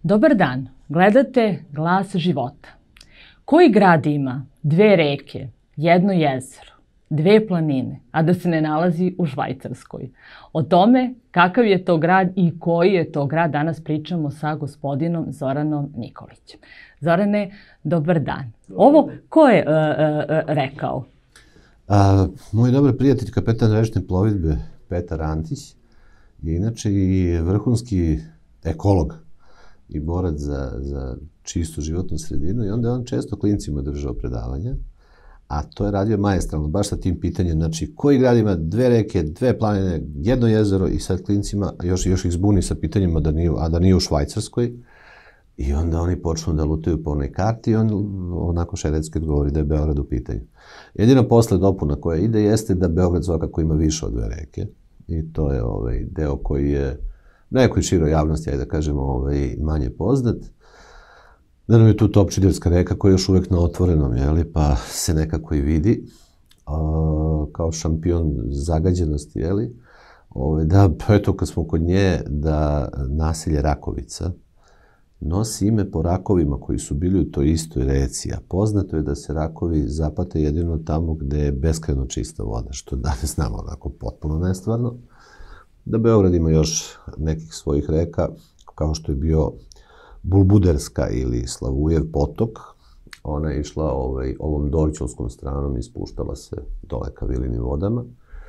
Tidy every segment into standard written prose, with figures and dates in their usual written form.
Dobar dan, gledate Glas života. Koji grad ima dve reke, jedno jezero, dve planine, a da se ne nalazi u Švajcarskoj? O tome kakav je to grad i koji je to grad danas pričamo sa gospodinom Zoranom Nikolićem. Zorane, dobar dan. Ovo ko je rekao? Moj dobar prijatelj, kapetan rečne plovidbe Petar Antić, je inače i vrhunski ekolog i borac za čistu životnu sredinu i onda je on često klincima držao predavanja, a to je radio maestralno, baš sa tim pitanjem, znači koji grad ima dve reke, dve planine, jedno jezero i sad klincima još ih zbuni sa pitanjima da nije u Švajcarskoj i onda oni počnu da lutaju po onoj karti i on onako šeretski odgovori da je Beograd u pitanju. Jedino posle dopuna koja ide jeste da Beograd svakako ima više od dve reke i to je deo koji je nekoj široj javnosti, ajde da kažemo, manje poznat. Da nam je tu Topčiderska reka koja je još uvek na otvorenom, pa se nekako i vidi kao šampion zagađenosti, da, eto, kad smo kod nje, da naselje Rakovica nosi ime po rakovima koji su bili u toj istoj reci, a poznato je da se rakovi zapate jedino tamo gde je beskrajno čista voda, što danas znamo onako potpuno nestvarno. Da Beograd ima još nekih svojih reka, kao što je bio Bulbuderska ili Slavujev potok. Ona je išla ovom Dorćolskom stranom i spuštala se dole ka Vilinim vodama.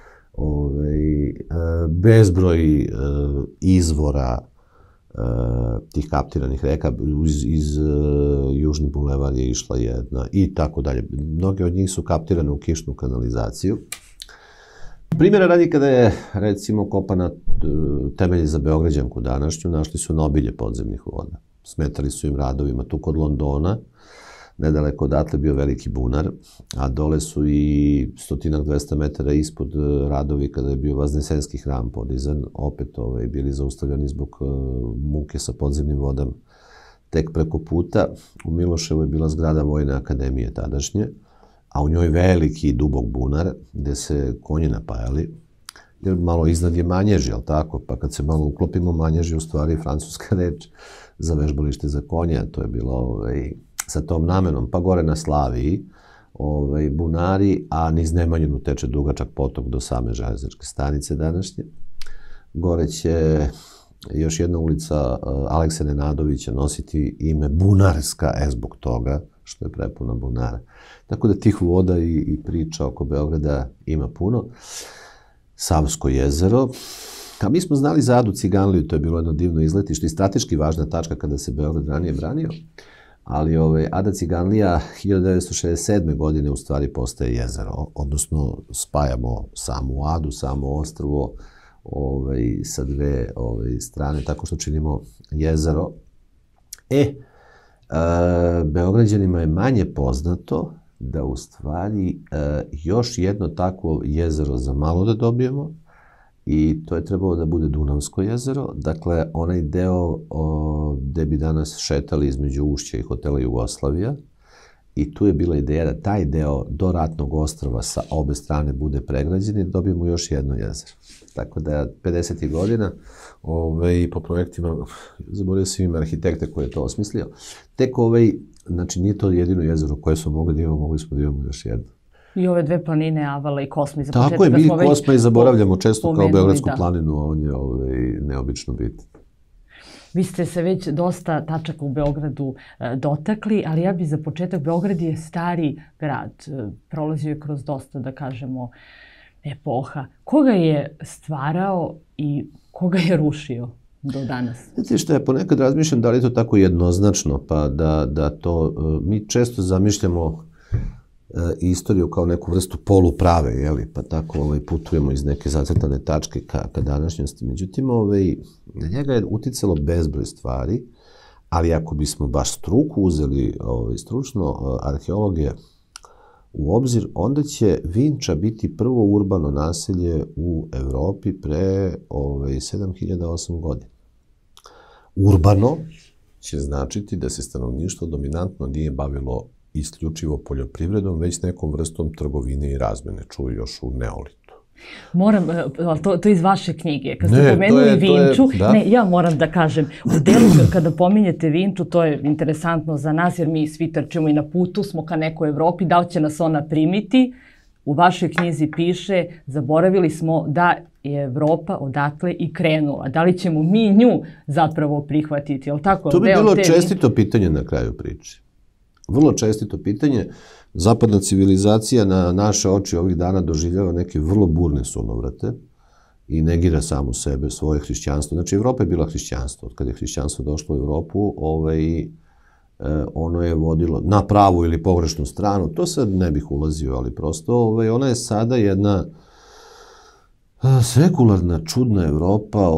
Bezbroj izvora tih kaptiranih reka, iz Južni bulevar je išla jedna i tako dalje. Mnoge od njih su kaptirane u kišnu kanalizaciju. Primjera radi, kada je, recimo, kopana temelji za Beograđanku današnju, našli su nobilje podzemnih voda. Smetali su im radovima tu kod Londona, nedaleko odatle bio veliki bunar, a dole su i 100-200 metara ispod radovi kada je bio Vaznesenski hram podizan, opet bili zaustavljani zbog muke sa podzemnim vodama. Tek preko puta u Miloševu je bila zgrada Vojne akademije tadašnje, a u njoj veliki i dubok bunar gde se konji napajali. Jer malo iznad je Manježi, jel tako? Pa kad se malo uklopimo, Manježi je u stvari francuska reč za vežbalište za konja. To je bilo sa tom namenom. Pa gore na Slaviji bunari, a niz Nemanjinu teče dugačak potok do same železničke stanice današnje. Gore će još jedna ulica Alekse Nenadovića nositi ime Bunarska, zbog toga što je prepuna bunara. Tako da tih voda i priča oko Beograda ima puno. Savsko jezero. A mi smo znali za Adu Ciganliju, to je bilo jedno divno izletište i strateški važna tačka kada se Beograd ranije branio. Ali Ada Ciganlija 1967. godine u stvari postaje jezero, odnosno spajamo samu Adu, samo ostrvo sa dve strane, tako što činimo jezero. Beograđanima je manje poznato da u stvari još jedno takvo jezero za malo da dobijemo i to je trebalo da bude Dunavsko jezero, dakle onaj deo gde bi danas šetali između Ušća i hotela Jugoslavija i tu je bila ideja da taj deo do Ratnog ostrva sa obe strane bude pregrađen i dobijemo još jedno jezero. Tako da 50. godina po projektima, zaboravio sam ime arhitekte koji je to osmislio, tek znači nije to jedino jezero koje smo mogli da imamo, mogli smo da imamo još jedno. I ove dve planine, Avala i Kosma. Tako je, mi Kosma i zaboravljamo često kao Beogradsku planinu, on je neobično bitan. Vi ste se već dosta tačaka u Beogradu dotakli, ali ja bih za početak, Beograd je stari grad, prolazio je kroz dosta, da kažemo, epoha. Koga je stvarao i koga je rušio do danas? Znate šta, ja ponekad razmišljam da li je to tako jednoznačno, pa da to, mi često zamišljamo istoriju kao neku vrstu poluprave, pa tako putujemo iz neke zacrtane tačke ka današnjosti. Međutim, na njega je uticalo bezbroj stvari, ali ako bismo baš struku uzeli, stručno arheologije u obzir, onda će Vinča biti prvo urbano naselje u Evropi pre 7008 godina. Urbano će značiti da se stanovništvo dominantno nije bavilo isključivo poljoprivredom, već nekom vrstom trgovine i razmene, čuju još u neolitu. Moram, to iz vaše knjige, kad ste pomenuli Vinču, ja moram da kažem, u delu kada pominjete Vinču, to je interesantno za nas, jer mi svi trčimo i na putu smo ka nekoj Evropi, da li će nas ona primiti? U vašoj knjizi piše, zaboravili smo da je Evropa odatle i krenula. Da li ćemo mi nju zapravo prihvatiti? Je li tako? To bi bilo čestito pitanje na kraju priče. Vrlo čestito pitanje. Zapadna civilizacija na naše oči ovih dana doživljava neke vrlo burne sunovrate i negira samu sebe, svoje hrišćanstvo. Znači, Evropa je bila hrišćanstvo. Od kada je hrišćanstvo došlo u Evropu, ono je vodilo na pravu ili pogrešnu stranu. To sad ne bih ulazio, ali prosto ona je sada jedna sekularna, čudna Evropa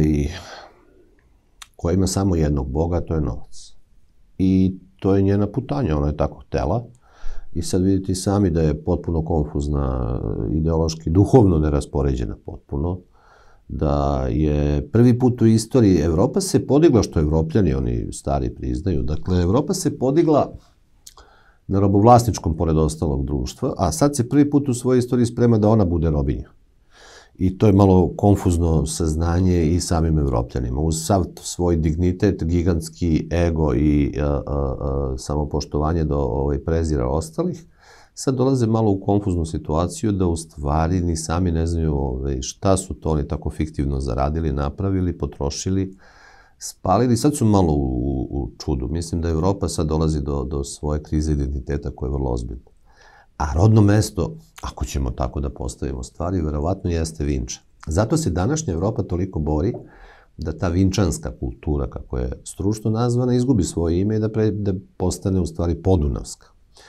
koja ima samo jednog Boga, to je novac. I to je njena putanja, ona je tako htela. I sad vidite i sami da je potpuno konfuzna, ideološki, duhovno neraspoređena potpuno. Da je prvi put u istoriji Evropa se podigla, što Evropljani, oni stari priznaju, dakle, Evropa se podigla na robovlasničkom, pored ostalog, društva, a sad se prvi put u svojoj istoriji sprema da ona bude robinja. I to je malo konfuzno saznanje i samim Evropljanima. Uz sav svoj dignitet, gigantski ego i samopoštovanje do prezira ostalih, sad dolaze malo u konfuznu situaciju da u stvari ni sami ne znaju šta su to oni tako fiktivno zaradili, napravili, potrošili, spalili. Sad su malo u čudu. Mislim da Evropa sad dolazi do svoje krize identiteta koja je vrlo ozbiljna. A rodno mesto, ako ćemo tako da postavimo stvari, verovatno jeste Vinča. Zato se današnja Evropa toliko bori da ta vinčanska kultura, kako je stručno nazvana, izgubi svoje ime i da postane u stvari podunavska.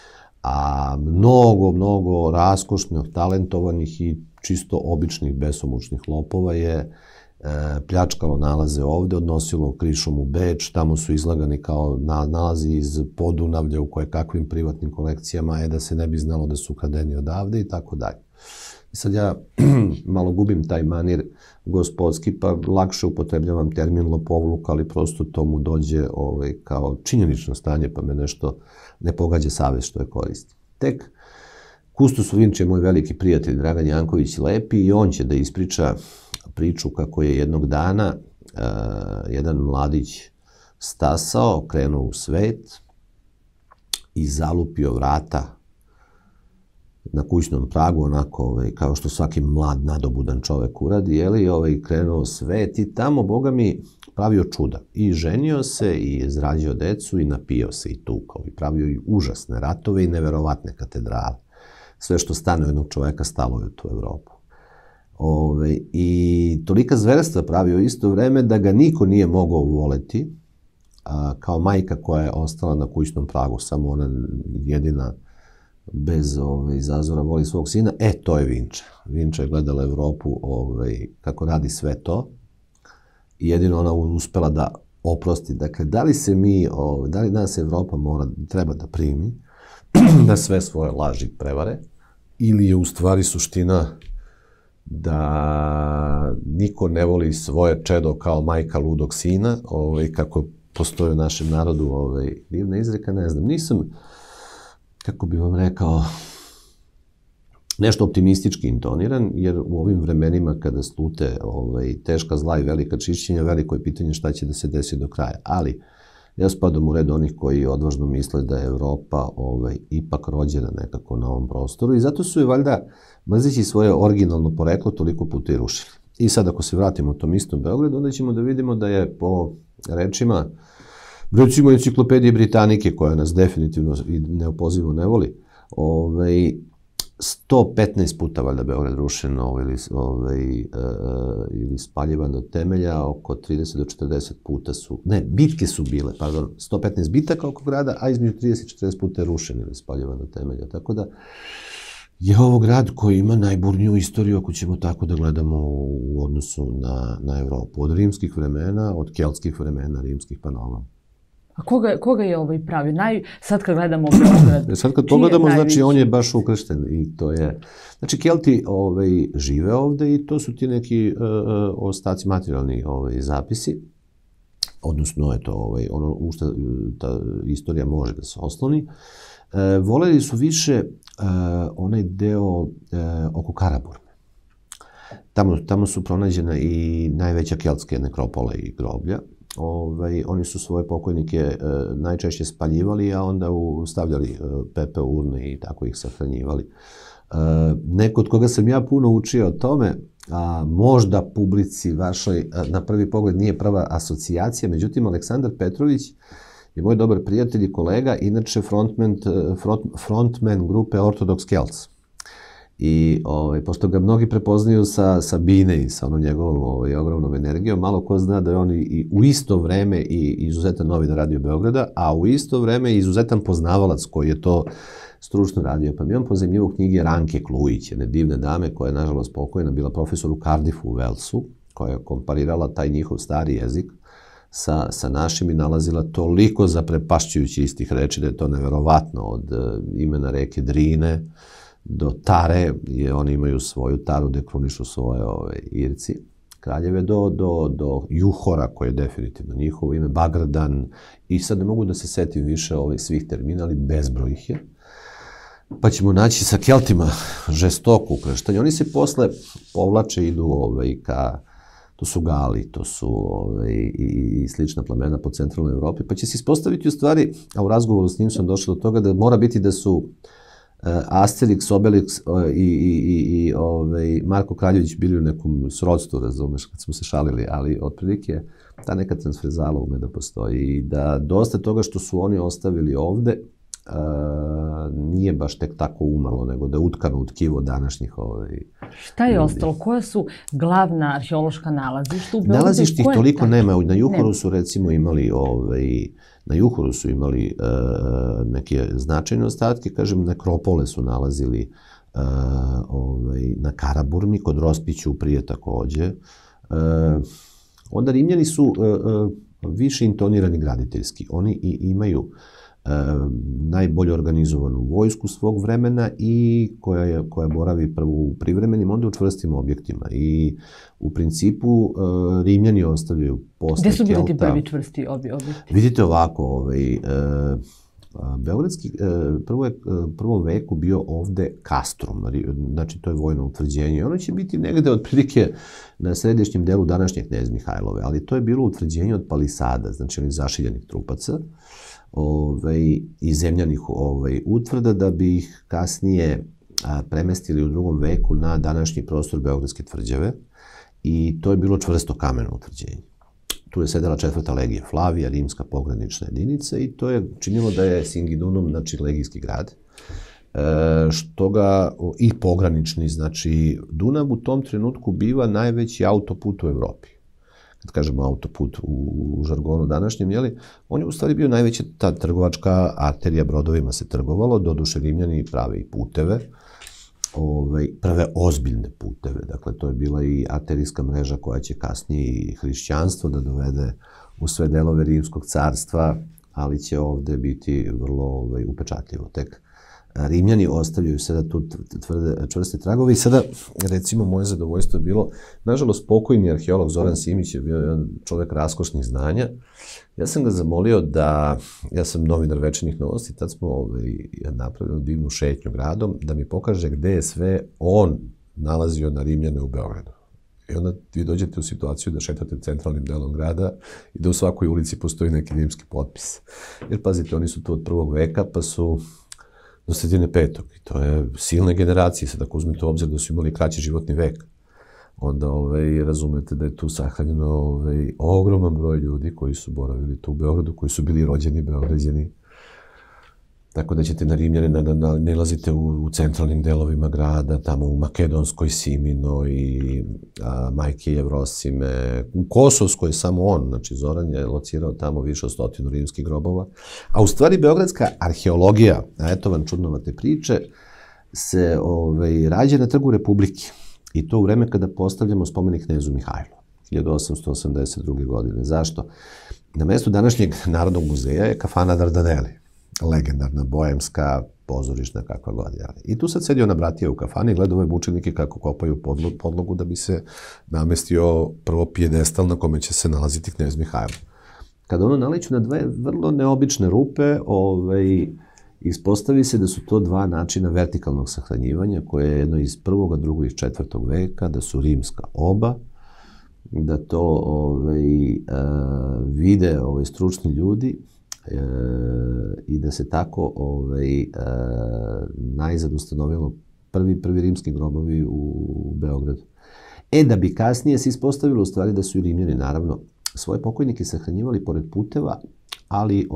A mnogo raskošnih, talentovanih i čisto običnih besomučnih lopova je pljačkalo nalaze ovde, odnosilo krišom u Beč, tamo su izlagani kao nalazi iz Podunavlja u kakvim privatnim kolekcijama, da se ne bi znalo da su ukradeni odavde i tako dalje. Sad ja malo gubim taj manir gospodski, pa lakše upotrebljavam termin lopovluk, ali prosto to mu dođe kao činjenično stanje, pa me nešto ne pogađa savest što je koristi. Tek Kustos Vinče je moj veliki prijatelj Dragan Janković Lepi i on će da ispriča priču kako je jednog dana jedan mladić stasao, krenuo u svet i zalupio vrata na kućnom pragu, onako kao što svaki mlad, nadobudan čovek uradi, krenuo u svet i tamo, Boga mi, pravio čuda. I ženio se, i izrađio decu, i napio se, i tukao, i pravio i užasne ratove i neverovatne katedrale. Sve što stane u jednog čoveka stalo je u tu Evropu. I tolika zverstva pravio isto vreme da ga niko nije mogao voleti, kao majka koja je ostala na kućnom pragu, samo ona jedina bez zazora voli svog sina. To je Vinča. Vinča je gledala Evropu kako radi sve to i jedino ona uspela da oprosti. Dakle, da li nas Evropa treba da primi da sve svoje laži prevare, ili je u stvari suština da niko ne voli svoje čedo kao majka ludog sina, kako postoji u našem narodu divna izreka, ne znam. Nisam, kako bih vam rekao, nešto optimistički intoniran, jer u ovim vremenima kada slute teška zla i velika čišćenja, veliko je pitanje šta će da se desi do kraja. Ali ja spadam u red onih koji odvažno misle da je Evropa ipak rođena nekako na ovom prostoru i zato su je valjda, mrzeći svoje originalno poreklo, toliko puta i rušili. I sad ako se vratimo u tom istom Beogradu, onda ćemo da vidimo da je po rečima, recimo enciklopedije Britanike, koja nas definitivno i neopozivo ne voli, 115 puta valjda Beograd rušen ili spaljivan do temelja, oko 30 do 40 puta su, ne, bitke su bile, pardon, 115 bitaka oko grada, a između 30 i 40 puta je rušen ili spaljivan do temelja, tako da je ovo grad koji ima najburniju istoriju, ako ćemo tako da gledamo u odnosu na Evropu, od rimskih vremena, od keltskih vremena, rimskih pa na ovom. A koga je pravi? Sad kad gledamo Beograd, sad kad pogledamo, znači on je baš ukršten i to je... Znači, Kelti žive ovde i to su ti neki ostaci materijalni zapisi, odnosno, ono u što ta istorija može da se osloni. Voleli su više onaj deo oko Karaburme. Tamo su pronađena i najveća keltske nekropole i groblja. Oni su svoje pokojnike najčešće spaljivali, a onda stavljali pepe u urne i tako ih sahranjivali. Neko od koga sam ja puno učio o tome, a možda publici vašoj na prvi pogled nije prva asocijacija, međutim Aleksandar Petrović je moj dobar prijatelj i kolega, inače frontman grupe Orthodox Celts. I pošto ga mnogi prepoznaju sa Bine i sa onom njegovom ogromnom energijom, malo ko zna da je on i u isto vreme i izuzetan novinar Radio Beograda, a u isto vreme i izuzetan poznavalac koji je to stručno radio. Pa mi on pozajmljivao knjige Ranke Klujić, jedne divne dame koja je nažalost pokojna, bila profesor u Cardiffu u Walesu, koja je komparirala taj njihov stari jezik sa našim i nalazila toliko zaprepašćujući istih reči da je to neverovatno, od imena reke Drine do Tare, oni imaju svoju Taru gde krunišu svoje Irci, kraljeve, do Juhora, koje je definitivno njihovo ime, Bagradan, i sad ne mogu da se setim više svih termina, ali bezbroj ih je. Pa ćemo naći sa Keltima žestoko ukrštanje. Oni se posle povlače, idu to su Gali, to su i slična plemena po centralnoj Evropi, pa će se ispostaviti u stvari, a u razgovoru s njim sam došao do toga da mora biti da su Asterix, Obelix i Marko Kraljević bili u nekom srodstvu, razumeš, kad smo se šalili, ali otprilike ta neka transverzala ume da postoji i da dosta toga što su oni ostavili ovde nije baš tek tako umrlo, nego da je utkano u tkivo današnjih Šta je ostalo? Koja su glavna arheološka nalazišta? Nalazišta ih toliko nema. Na Juhoru su recimo imali neke značajne ostatke, kažem, nekropole su nalazili na Karaburmi, kod Rospiću prije takođe. Onda Rimljani su više intonirani graditeljski. Oni imaju najbolje organizovanu vojsku svog vremena i koja boravi prvo u privremenim, onda u čvrstim objektima. I u principu Rimljani ostavljaju posle Kelta. Gde su bili ti prvi čvrsti objekti? Vidite ovako, beogradski, u prvom veku bio ovde Castrum, znači to je vojno utvrđenje. Ono će biti negde otprilike na središnjem delu današnje Knez Mihajlove, ali to je bilo utvrđenje od palisada, znači onih zašiljenih trupaca i zemljanih utvrda, da bi ih kasnije premestili u drugom veku na današnji prostor Beogradske tvrđave, i to je bilo čvrsto kameno utvrđenje. Tu je sedela 4. legija Flavija, rimska pogranična jedinica, i to je činilo da je Singidunum, znači legijski grad, što ga i pogranični, znači Dunav u tom trenutku biva najveći autoput u Evropi. Kad kažemo autoput u žargonu današnjem, on je u stvari bio najveća ta trgovačka arterija, brodovima se trgovalo, doduše Rimljani prave i puteve, prve ozbiljne puteve, dakle to je bila i arterijska mreža koja će kasnije i hrišćanstvo da dovede u sve delove Rimskog carstva, ali će ovde biti vrlo upečatljivo. Tek Rimljani ostavljaju sada tu čvrste tragove i sada, recimo, moje zadovoljstvo je bilo, nažalost, pokojni arheolog Zoran Simić je bio jedan čovek raskošnih znanja. Ja sam ga zamolio da, ja sam novinar Večernjih novosti, tad smo napravili divnu šetnju gradom, da mi pokaže gde je sve on nalazio na Rimljane u Beogradu. I onda vi dođete u situaciju da šetate centralnim delom grada i da u svakoj ulici postoji neki rimski potpis. Jer, pazite, oni su tu od 1. veka, pa su do sredine 5. I to je silne generacije. Sad ako uzmete u obzir da su imali kraći životni vek, onda razumete da je tu sahranjeno ogroman broj ljudi koji su boravili tu u Beogradu, koji su bili rođeni Beograđani. Tako da ćete na Rimljane nalazite u centralnim delovima grada, tamo u Makedonskoj Siminoj, Majke Jevrosime, u Kosovskoj samo on, znači Zoran je locirao tamo više od 100 rimskih grobova. A u stvari beogradska arheologija, a eto vam čudnovate priče, se rađa na Trgu Republike. I to u vreme kada postavljamo spomenik knezu Mihajlu, 1882. godine. Zašto? Na mestu današnjeg Narodnog muzeja je kafana Dardaneli, legendarna, boemska, pozorišna, kakva god. I tu sad sedio na bratija u kafani i gleda ove mučenike kako kopaju podlogu da bi se namestio prvo pijedestal na kome će se nalaziti knez Mihajlo. Kada ono naleću na dve vrlo neobične rupe, Ispostavi se da su to dva načina vertikalnog sahranjivanja, koje je jedno iz 1., 2. i 4. veka, da su rimska oba, da to vide stručni ljudi i da se tako najzad ustanovilo prvi rimski grobovi u Beogradu. Da bi kasnije se ispostavilo u stvari da su i Rimljani, naravno, svoje pokojnike sahranjivali pored puteva, ali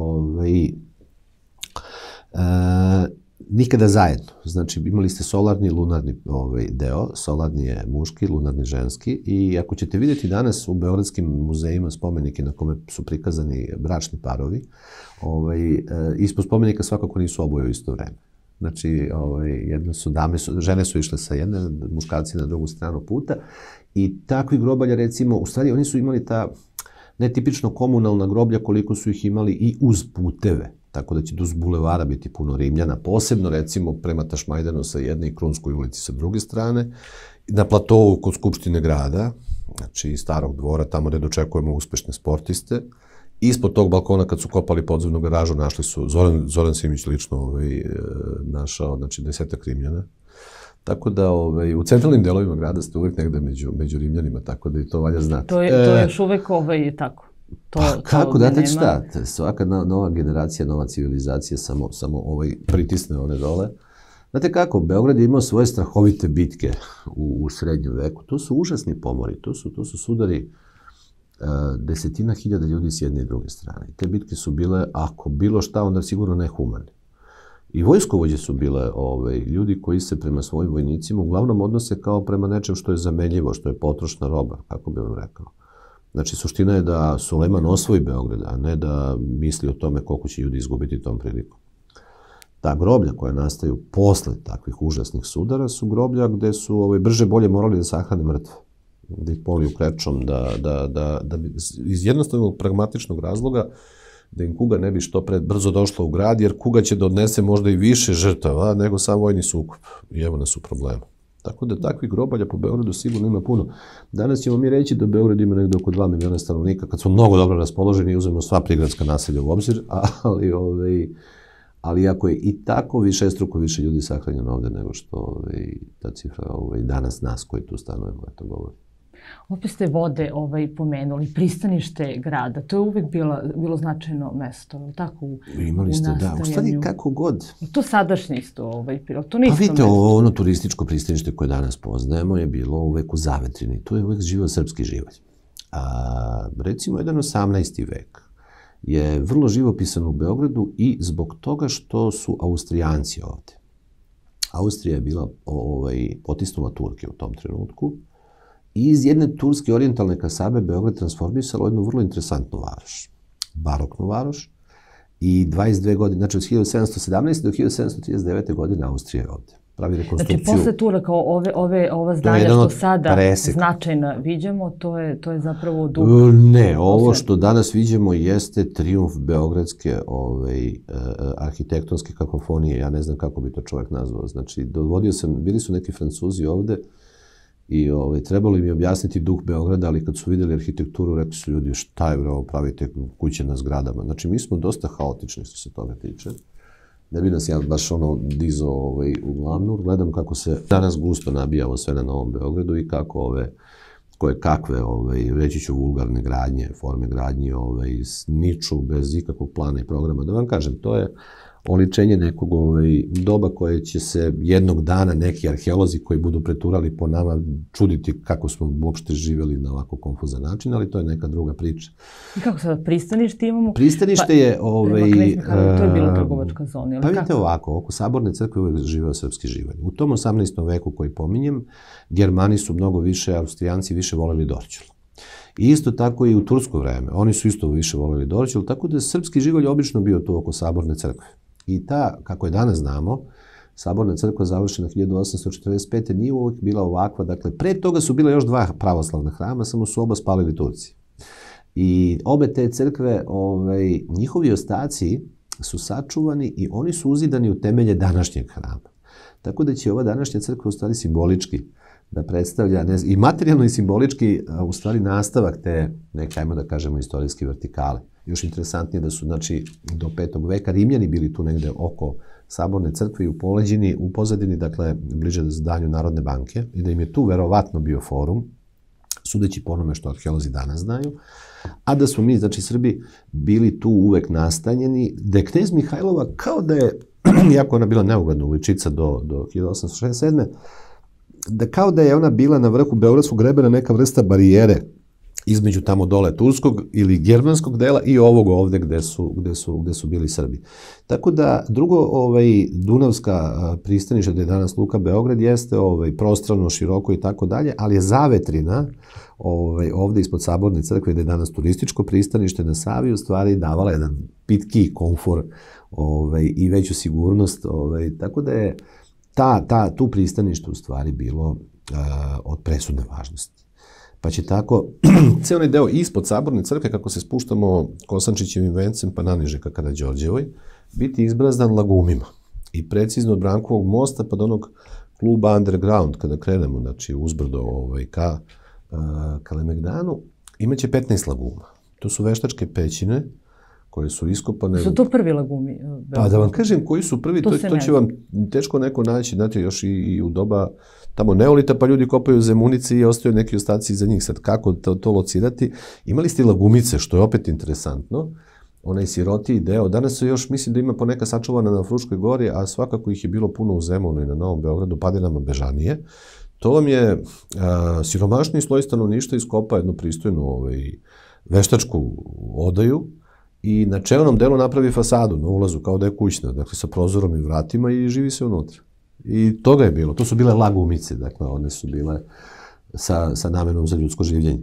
nikada zajedno. Znači, imali ste solarni i lunarni deo. Solarni je muški, lunarni ženski. I ako ćete vidjeti danas u beogradskim muzejima spomenike na kome su prikazani bračni parovi, ispod spomenika svakako nisu oboje u isto vreme. Znači, žene su išle sa jedne, muškarci na drugu stranu puta. I takvi grobalja, recimo, u stvari oni su imali ta netipično komunalna groblja koliko su ih imali i uz puteve. Tako da će uz bulevara biti puno Rimljana, posebno recimo prema Tašmajdanu sa jedne i Krunskoj ulici sa druge strane, na platovu kod Skupštine grada, znači Starog dvora, tamo gde dočekujemo uspešne sportiste. Ispod tog balkona kad su kopali podzemnu garažu našli su, Zoran Simić lično našao, znači 10 Rimljana. Tako da u centralnim delovima grada ste uvek negde među Rimljanima, tako da i to valja znati. To je još uvek tako. Kako, date šta? Svaka nova generacija, nova civilizacija samo pritisne one dole. Znate kako, Beograd je imao svoje strahovite bitke u srednjem veku. To su užasni pomori, to su sudari desetina hiljada ljudi s jedne i druge strane. Te bitke su bile, ako bilo šta, onda sigurno nehumane. I vojskovođe su bile ljudi koji se prema svojim vojnicima uglavnom odnose kao prema nečem što je zamenljivo, što je potrošna roba, kako bi vam rekao. Znači, suština je da Sulejman osvoji Beograd, a ne da misli o tome koliko će ljudi izgubiti tom prilikom. Ta groblja koja nastaju posle takvih užasnih sudara su groblja gde su brže bolje morali da sahrane mrtve, da ih poliju krečom, da bi iz jednostavnog pragmatičnog razloga da im kuga ne bi što pre brzo došla u grad, jer kuga će da odnese možda i više žrtava nego sam vojni sukob. I evo nas u problemu. Tako da takvih grobalja po Beogradu sigurno ima puno. Danas ćemo mi reći da Beograd ima negde oko 2 miliona stanovnika, kad smo mnogo dobro raspoloženi i uzmemo sva prigradska naselja u obzir, ali ako je i tako višestruko više ljudi sahranjeno ovde nego što ta cifra danas nas koji tu stanujemo, eto govori. Opet ste vode pomenuli, pristanište grada, to je uvek bilo značajno mesto, tako u nastajanju. Imali ste, da, u stvari kako god. To sadašnje isto, to ne isto mesto. Vidite, ono turističko pristanište koje danas poznajemo je bilo uvek u Zavetrini, tu je uvek živao srpski živalj. Recimo, jedan 18. vek je vrlo živopisan u Beogradu i zbog toga što su Austrijanci ovde. Austrija je bila potisnula Turke u tom trenutku. I iz jedne turske orijentalne kasabe Beograd transformisalo jednu vrlo interesantnu varoš, baroknu varoš. I 22 godine, znači od 1717. do 1739. godine Austrija je ovde. Pravi rekonstrukciju. Znači, posle Turaka ova zdanja što sada značajno viđamo, to je zapravo duh? Ne, ovo što danas viđamo jeste trijumf beogradske arhitektonske kakofonije. Ja ne znam kako bi to čovjek nazvao. Znači, bili su neki Francuzi ovde, i trebalo im je objasniti duh Beograda, ali kad su videli arhitekturu, rekli su ljudi, šta je ovo pravite kuće na zgradama. Znači, mi smo dosta haotični što se toga tiče. Ne bi nas ja baš dizao u glavnu. Gledam kako se danas gusto nabija ovo sve na Novom Beogradu i kako kakve, reći ću, vulgarne gradnje, forme gradnje niču bez ikakvog plana i programa. Da vam kažem, to je oličenje nekog doba koje će se jednog dana neki arheolozi koji budu preturali po nama čuditi kako smo uopšte živjeli na ovako konfuzan način, ali to je neka druga priča. I kako sada pristanište imamo? Pristanište je... To je bila trgovačka zona. Pa vidite ovako, oko Saborne crkve uvek živeo srpski živalj. U tom 18. veku koji pominjem, Germani su mnogo više, Austrijanci više voleli Dorćol. I isto tako i u tursko vreme. Oni su isto više voleli Dorćol, tako da je srpski živalj obično bio tu oko Saborne crkve. I ta, kako je danas znamo, Saborna crkva završena 1845. nije uvijek bila ovakva. Dakle, pre toga su bila još 2 pravoslavna hrama, samo su oba spalili Turci. I obe te crkve, njihovi ostaci su sačuvani i oni su uzidani u temelje današnjeg hrama. Tako da će ova današnja crkva u stvari simbolički da predstavlja, i materijalno i simbolički, u stvari nastavak te, neke, ajmo da kažemo, istorijske vertikale. Još interesantnije da su, znači, do 5. veka Rimljani bili tu negde oko Saborne crkve i u Poleđini, u pozadini, dakle, bliže zdanju Narodne banke, i da im je tu verovatno bio forum, sudeći po onome što arheolozi danas znaju, a da smo mi, znači Srbi, bili tu uvek nastanjeni, da je knez Mihajlova, kao da je, jako ona bila neugodna uličica do 1867. Da kao da je ona bila na vrhu Beogradskog grebena neka vrsta barijere između tamo dole turskog ili germanskog dela i ovog ovde gde su bili Srbi. Tako da drugo, Dunavska pristanište, gde je danas Luka Beograd, jeste prostrano, široko i tako dalje, ali je zavetrina ovde ispod Saborne crkve, gde je danas turističko pristanište na Savi, u stvari davala jedan pitkiji komfor i veću sigurnost. Tako da je tu pristanište u stvari bilo od presudne važnosti. Pa će tako, ceo onaj deo ispod Saborne crkve, kako se spuštamo Kosančićevim vencem pa naniže ka Karađorđevoj, biti izbrazdan lagumima. I precizno od Brankovog mosta pa do onog kluba Underground, kada krenemo, znači uzbrdo ka Kalemegdanu, imaće 15 laguma. To su veštačke pećine koje su iskopane. Su to prvi lagumi? Pa da vam kažem koji su prvi, to će vam teško neko naći, znate, još i u doba tamo neolita, pa ljudi kopaju zemunice i ostaju neki ostaci iza njih. Sad, kako to locirati? Imali ste lagumice, što je opet interesantno, onaj sirotiji deo. Danas se još, mislim da ima poneka sačuvana na Fruškoj gori, a svakako ih je bilo puno u Zemunu i na Novom Beogradu, Padinama, Bežanije. To vam je siromašniji sloj stanovništva iskopa jednu pristojnu veštačku odaju i na čelnom delu napravi fasadu na ulazu, kao da je kućna, dakle sa prozorom i vratima, i živi se unutra. I toga je bilo. To su bile lagumice, dakle one su bile sa namenom za ljudsko življenje.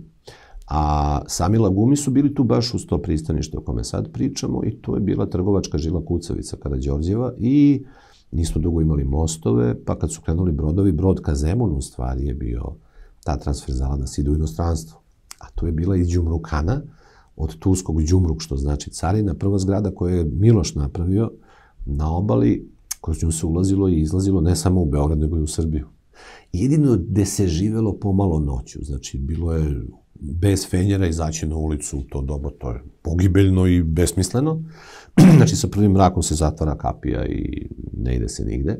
A sami lagumi su bili tu baš uz to pristanište o kome sad pričamo i to je bila trgovačka žila kucavica Karađorđeva i nismo dugo imali mostove, pa kad su krenuli brodovi, brod ka Zemunu u stvari je bio ta transferzala da se ide u inostranstvo. A to je bila i Đumrukana, od turskog Đumruk, što znači carina, prva zgrada koju je Miloš napravio na obali, kroz nju se ulazilo i izlazilo ne samo u Beograd, nego i u Srbiju. Jedino gde se živelo pomalo noću, znači bilo je bez fenjera izaći na ulicu u to doba, to je pogibeljno i besmisleno. Znači sa prvim mrakom se zatvara kapija i ne ide se nigde.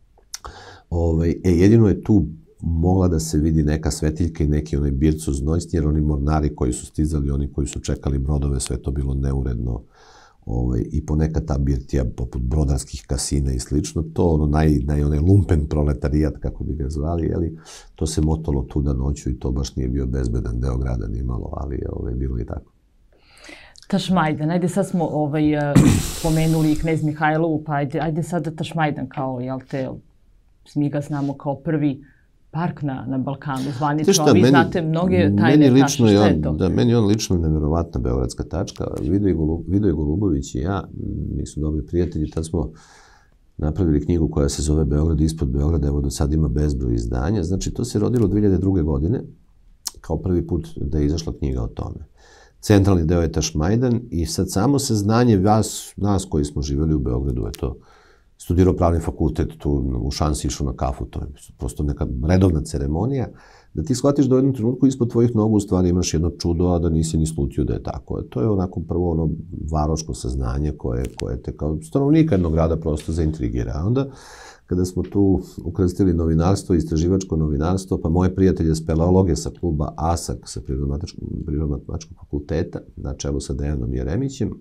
Jedino je tu mogla da se vidi neka svetiljka i neki onaj bircuz noćni, jer oni mornari koji su stizali, oni koji su čekali brodove, sve to bilo neuredno. I ponekad ta birtija, poput brodarskih kasina i slično, to onaj lumpen proletarijat, kako bi ga zvali, to se motalo tuda noću i to baš nije bio bezbedan deo grada ni malo, ali bilo je tako. Tašmajdan, ajde sad smo pomenuli knez Mihajlovu, pa ajde sad Tašmajdan kao, jel te, mi ga znamo kao prvi park na Balkanu, zvanično, a vi znate mnoge tajne tačke, šta je to? Da, meni je on lično nevjerovatna beogradska tačka. Vido Golubović i ja, mi su dobri prijatelji, tad smo napravili knjigu koja se zove Beograd ispod Beograda, evo do sad ima bezbroj izdanja. Znači, to se rodilo 2002. godine, kao prvi put da je izašla knjiga o tome. Centralni deo je Tašmajdan i sad samo saznanje nas koji smo živjeli u Beogradu, studirao pravni fakultet, tu u šansi išao na kafu, to je prosto neka redovna ceremonija, da ti shvatiš da u jednom trenutku ispod tvojih nogu u stvari imaš jedno čudo, a da nisi ni slutio da je tako. To je onako prvo ono varoško saznanje koje te kao stanovnika jednog grada prosto zaintrigira. A onda, kada smo tu ukrstili novinarstvo, istraživačko novinarstvo, pa moje prijatelje speleologe sa kluba ASAK, sa Prirodno-matematičkog fakulteta, na čelu sa Dejanom Jeremićem,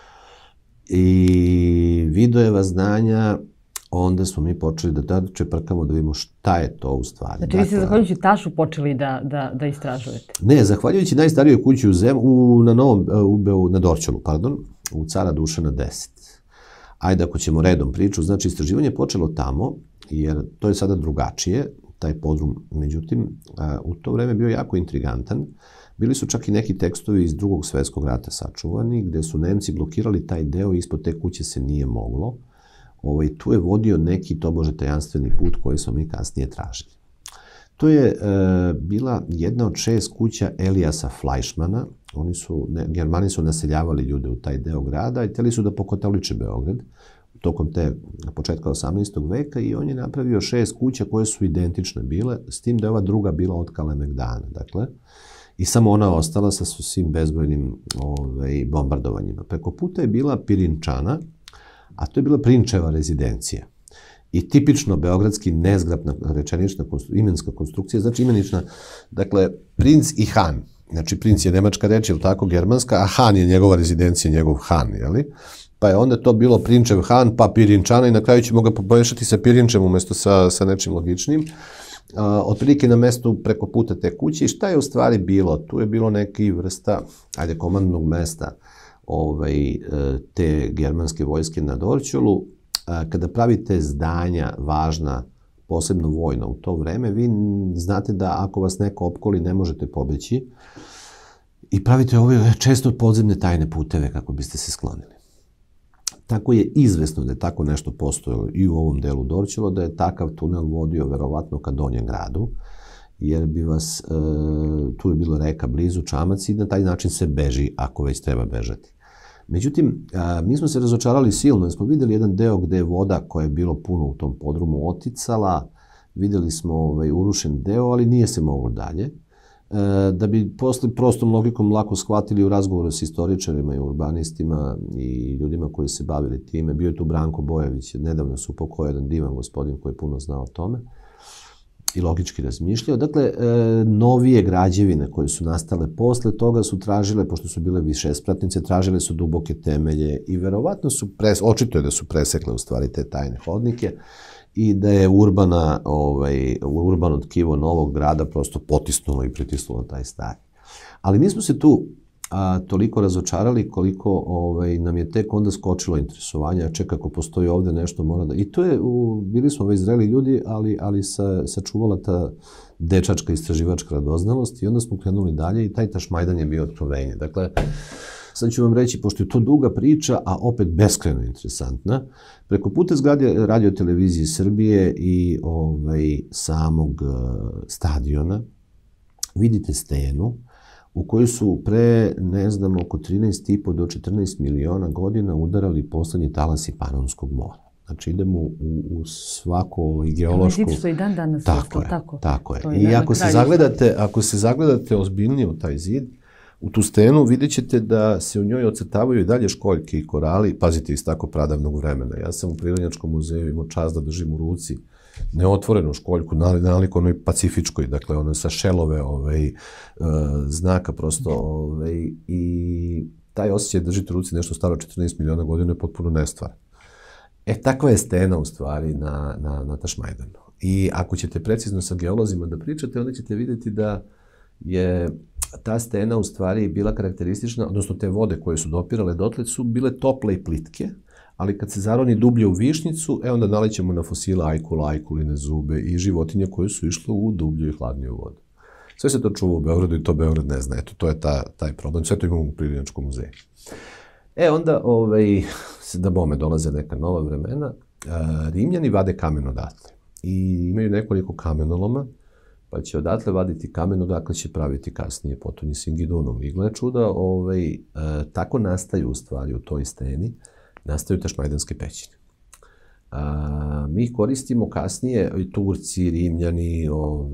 i Vidojeva znanja, onda smo mi počeli da čeprkamo da vidimo šta je to u stvari. Znači, vi ste zahvaljujući Tašu počeli da istražujete? Ne, zahvaljujući najstarijoj kući na Dorćolu, u Cara Dušana 10. Ajde, ako ćemo redom priču, znači istraživanje je počelo tamo, jer to je sada drugačije, taj podrum, međutim, u to vreme bio jako intrigantan. Bili su čak i neki tekstovi iz Drugog svetskog rata sačuvani, gde su Nemci blokirali taj deo i ispod te kuće se nije moglo. Tu je vodio neki tobože tajanstveni put koji smo mi kasnije tražili. To je bila jedna od 6 kuća Elijasa Fleischmana. Germani su naseljavali ljude u taj deo grada i hteli su da pokatoliče Beograd tokom početka 18. veka i on je napravio 6 kuća koje su identične bile, s tim da je ova druga bila od Kalemegdana, dakle. I samo ona ostala sa svim bezbrojnim bombardovanjima. Preko puta je bila Pirinčana, a to je bila prinčeva rezidencija. I tipično beogradski nezgrapna rečenična imenska konstrukcija, znači imenična, dakle, princ i han. Znači, princ je nemačka reč, je li tako, germanska, a han je njegova rezidencija, njegov han, je li? Pa je onda to bilo prinčev han, pa Pirinčana i na kraju ćemo ga pomešati sa Pirinčem umjesto sa nečim logičnim. Otprilike na mestu preko puta te kuće. I šta je u stvari bilo? Tu je bilo neki vrsta, komandnog mesta te germanske vojske na Dorćolu. Kada pravite zdanja važna, posebno vojna u to vreme, vi znate da ako vas neko opkoli ne možete pobeći i pravite ove često podzemne tajne puteve kako biste se sklonili. Tako je izvesno da je tako nešto postojalo i u ovom delu Dorćola, da je takav tunel vodio verovatno ka Donjem gradu, jer bi vas, tu je bilo reka blizu, čamac, i na taj način se beži ako već treba bežati. Međutim, mi smo se razočarali silno, jer smo videli jedan deo gde je voda koja je bilo puno u tom podrumu oticala, videli smo urušen deo, ali nije se moglo dalje. Da bi posle prostom logikom lako shvatili u razgovoru s istoričarima i urbanistima i ljudima koji se bavili time, bio je tu Branko Bojević, nedavno se upokojio jedan divan gospodin koji je puno znao o tome i logički razmišljao. Dakle, novije građevine koje su nastale posle toga su tražile, pošto su bile višespratnice, tražile su duboke temelje i verovatno su, očito je da su presekle u stvari te tajne hodnike i da je urbano tkivo novog grada prosto potisnulo i pritisnulo taj stari. Ali mi smo se tu toliko razočarali koliko nam je tek onda skočilo interesovanje, čeka ako postoji ovde nešto mora da... I to je, bili smo već zreli ljudi, ali sačuvala ta dečačka istraživačka radoznalost i onda smo krenuli dalje i taj Tašmajdan je bio otkrovenje. Dakle, sad ću vam reći, pošto je to duga priča, a opet beskrajno interesantna, preko puta zgrade Radio-televizije Srbije i samog stadiona vidite stenu u kojoj su pre, ne znam, oko 13,5 do 14 miliona godina udarali poslednji talasi Panonskog mora. Znači, idemo u svako geološko... Vidiš što i dan danas tako. Tako je. I ako se zagledate ozbiljnije u taj zid, u tu stenu, vidjet ćete da se u njoj ocrtavaju i dalje školjke i korali, pazite, iz tako pradavnog vremena. Ja sam u Prirodnjačkom muzeju imao čast da držim u ruci neotvorenu školjku, nalik onoj pacifičkoj, dakle ono sa šelove znaka prosto, i taj osjećaj držite u ruci nešto staro 14 miliona godina je potpuno nestvaran. Takva je stena u stvari na Tašmajdanu. I ako ćete precizno sa geolozima da pričate, onda ćete vidjeti da je ta stena u stvari bila karakteristična, odnosno te vode koje su dopirale dotle su bile tople i plitke, ali kad se zaroni dublje u višnjicu, onda nalećemo na fosile ajkula, ajkuline zube i životinje koje su išle u dublju i hladniju vodu. Sve se to čuva u Beogradu i to Beograd ne zna. Eto, to je taj problem. Sve to imamo u Prirodnjačkom muzeju. Onda, da bome dolaze neka nova vremena, Rimljani vade kamen odatle. I imaju nekoliko kamenoloma, pa će odatle vaditi kamen, odakle će praviti kasnije potonji Singidunom. I gle čuda, tako nastaju u stvari u toj steni, nastaju Tašmajdanske pećine. Mi koristimo kasnije, i Turci, Rimljani,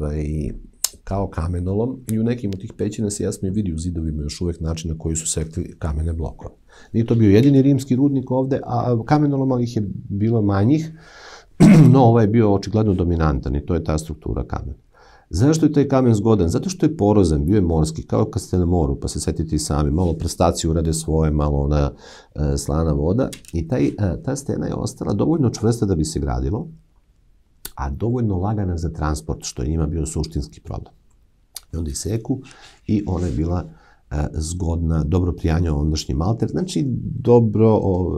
kao kamenolom i u nekim od tih pećina se jasno i vidi u zidovima još uvek način na koji su sekli kamene blokove. Nije to bio jedini rimski rudnik ovde, a kamenoloma ih je bilo manjih, no ovaj je bio očigledno dominantan i to je ta struktura kamena. Zašto je taj kamen zgodan? Zato što je porozan, bio je morski, kao kad ste na moru, pa se setite i sami, malo prstaci urade svoje, malo ona slana voda i ta stena je ostala dovoljno čvrsta da bi se gradilo, a dovoljno lagana za transport, što je njima bio suštinski problem. I onda ih seku i ona je bila zgodna, dobro prijanja ondašnji malter, znači dobro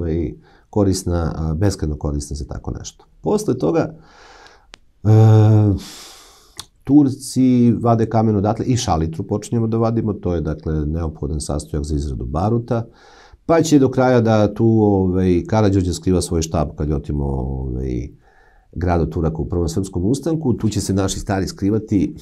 korisna, beskrajno korisna za tako nešto. Posle toga, Turci vade kamen odatle i šalitru počinjemo da vadimo, to je dakle neophodan sastojak za izradu baruta, pa će do kraja da tu Karađorđe skriva svoj štab kad je otimo grad od Turaka u Prvom srpskom ustanku, tu će se naši stari skrivati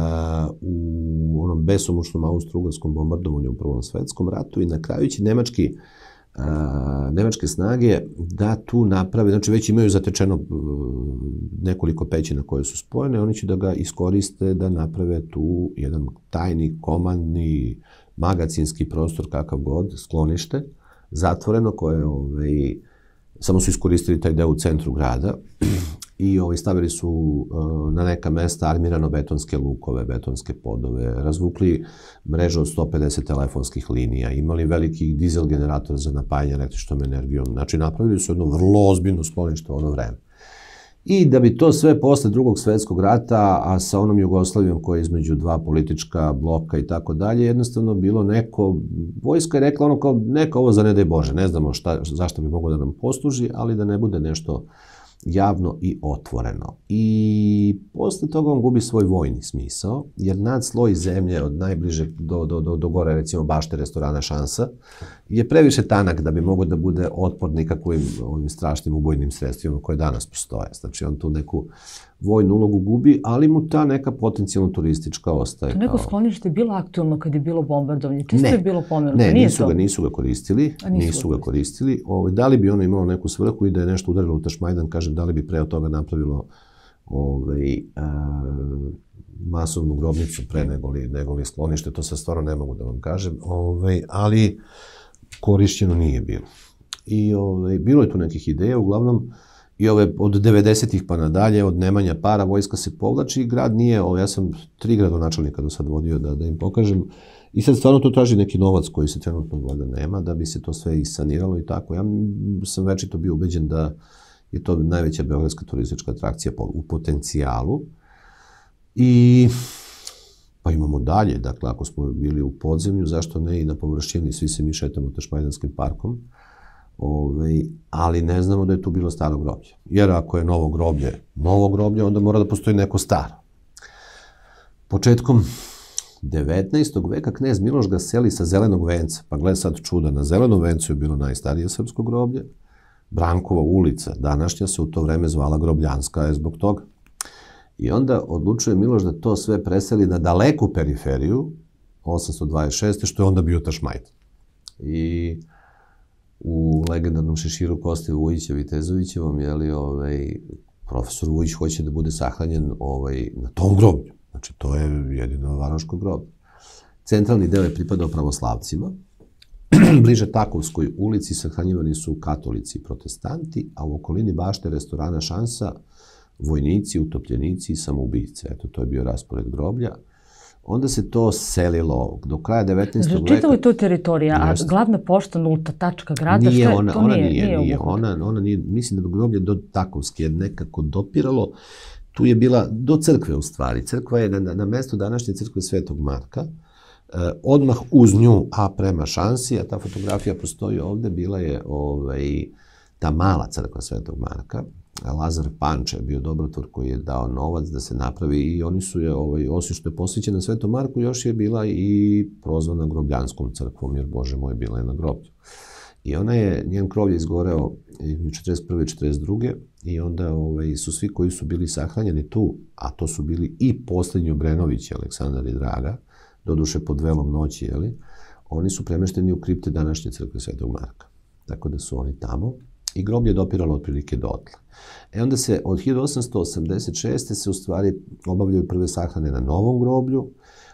u onom besomučnom austro-ugarskom bombardovanju u Prvom svetskom ratu i na kraju će nemačke snage da tu naprave, znači već imaju zatečeno nekoliko pećina koje su spojene, oni će da ga iskoriste da naprave tu jedan tajni, komandni, magacinski prostor, kakav god, sklonište, zatvoreno, koje samo su iskoristili taj deo u centru grada i stavili su na neka mesta armirano-betonske lukove, betonske podove, razvukli mrežu od 150 telefonskih linija, imali veliki dizel generator za napajanje električnom energijom. Znači, napravili su jedno vrlo ozbiljno sklonište u ono vreme. I da bi to sve posle Drugog svetskog rata, a sa onom Jugoslavijom koja je između dva politička bloka i tako dalje, jednostavno bilo neko, vojska je rekla ono kao, neka ovo za ne daj Bože, ne znamo zašto bi moglo da nam posluži, ali da ne bude nešto javno i otvoreno. I posle toga on gubi svoj vojni smisao, jer nadsloj zemlje od najbliže do gore, recimo bašte restorana Šansa, je previše tanak da bi mogao da bude otpor nikakvim ovim strašnim ubojnim sredstvima koje danas postoje. Znači, on tu neku vojnu ulogu gubi, ali mu ta neka potencijalno turistička ostaje. To neko sklonište je bilo aktualno kad je bilo bombardovanje? Čisto je bilo pomenuto? Ne, nisu ga koristili. Nisu ga koristili. Da li bi ono imalo neku svrhu i da je nešto udarilo u Tašmajdan, kažem, da li bi pre od toga napravilo masovnu grobnicu pre nego li sklonište, to sad stvarno ne mogu da vam kažem, ali korišćeno nije bilo. I bilo je tu nekih ideja, uglavnom, i od 90-ih pa nadalje, od nemanja para, vojska se povlači i grad nije, ja sam 3 gradonačelnika do sad vodio da im pokažem, i sad stvarno to traži neki novac koji se trenutno voda nema, da bi se to sve isaniralo i tako. Ja sam večito bio ubeđen da je to najveća beogradska turistička atrakcija u potencijalu. I pa imamo dalje, dakle, ako smo bili u podzemlju, zašto ne i na površini, svi se mi šetamo Tašmajdanskim parkom, ali ne znamo da je tu bilo staro groblje. Jer ako je novo groblje, onda mora da postoji neko staro. Početkom 19. veka knez Miloš ga seli sa Zelenog venca, pa gled sad čuda, na Zelenom vencu je bilo najstarije srpsko groblje, Brankova ulica, današnja se u to vreme zvala Grobljanska, je zbog toga. I onda odlučuje Miloš da to sve preseli na daleku periferiju, 826. što je onda bio Tašmajdan. I u legendarnom šeširu Koste Vujića Vitezovićevom, profesor Vujić hoće da bude sahranjen na tom groblju. Znači, to je jedino varoško groblje. Centralni deo je pripadao pravoslavcima. Bliže Takovskoj ulici sahranjivani su katolici i protestanti, a u okolini bašte restorana Šansa vojnici, utopljenici i samoubice. Eto, to je bio raspored groblja. Onda se to selilo do kraja 19. veka. Čitava je to teritorija, a glavna pošta, nulta tačka grada, nije ona nije, mislim da bi groblje do Takovske nekako dopiralo. Tu je bila do crkve u stvari. Crkva je na mestu današnje crkve Svetog Marka. Odmah uz nju, a prema Šansi, a ta fotografija postoji ovde, bila je ta mala crkva Svetog Marka. Lazar Panče je bio dobrotvor koji je dao novac da se napravi i oni su je, osim što je posvećena Svetom Marku, još je bila i prozvana Grobljanskom crkvom, jer Bože moj, bila je na groblju. I njen krov je izgoreo 1941. i 1942. I onda su svi koji su bili sahranjeni tu, a to su bili i poslednji Obrenovići, Aleksandar i Draga, doduše pod velom noći, oni su premešteni u kripte današnje crkve Svetog Marka. Tako da su oni tamo. I groblje je dopiralo otprilike dotle. Onda se od 1886. se u stvari obavljaju prve sahrane na novom groblju,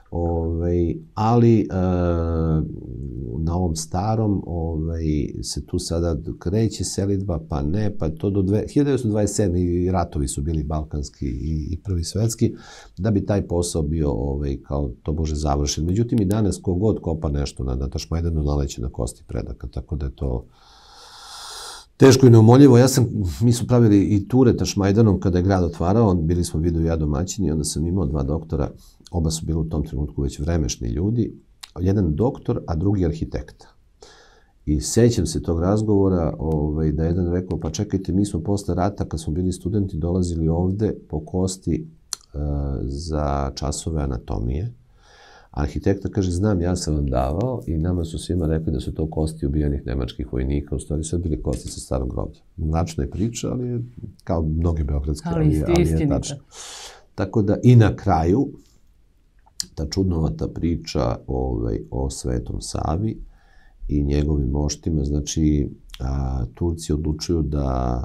ali na ovom starom se tu sada kreće selidba, pa ne, pa to do 1927. i ratovi su bili balkanski i prvi svetski, da bi taj posao bio kao to bože završen. Međutim, i danas kogod kopa nešto na Tašmajdanu naleće na kosti predaka, tako da je to teško i neumoljivo. Mi smo pravili i ture Tašmajdanom kada je grad otvarao, bili smo video i ja domaćini, onda sam imao 2 doktora, oba su bili u tom trenutku već vremešni ljudi, jedan doktor, a drugi arhitekta. I sećam se tog razgovora da je jedan rekao, pa čekajte, mi smo posle rata, kad smo bili studenti, dolazili ovde po kosti za časove anatomije. Arhitekta kaže, znam, ja sam vam davao i nama su svima rekli da su to kosti ubijenih nemačkih vojnika, u stvari sve bili kosti sa starog groblja. Mračna je priča, ali je kao mnoge beogradske, ali je tačno. Tako da i na kraju, ta čudnovata priča o Svetom Savi i njegovim moštima, znači Turci odlučuju da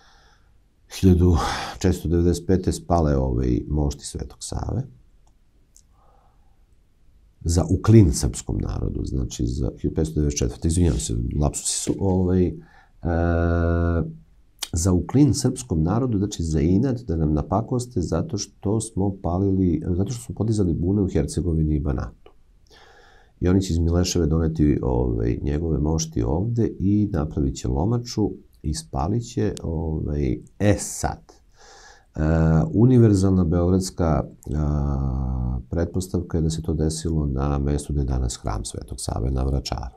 1495. spale mošti Svetog Save, za uklin srpskom narodu, znači za 1594. Izvinjam se, lapsusi su, za uklin srpskom narodu, znači za inat, da nam napakoste zato što smo podizali bune u Hercegovini i Banatu. I oni će iz Mileševe doneti njegove mošti ovde i napravit će lomaču i spalit će. Sad, univerzalna beogradska pretpostavka je da se to desilo na mestu gde je danas hram Svetog Save na Vračaru.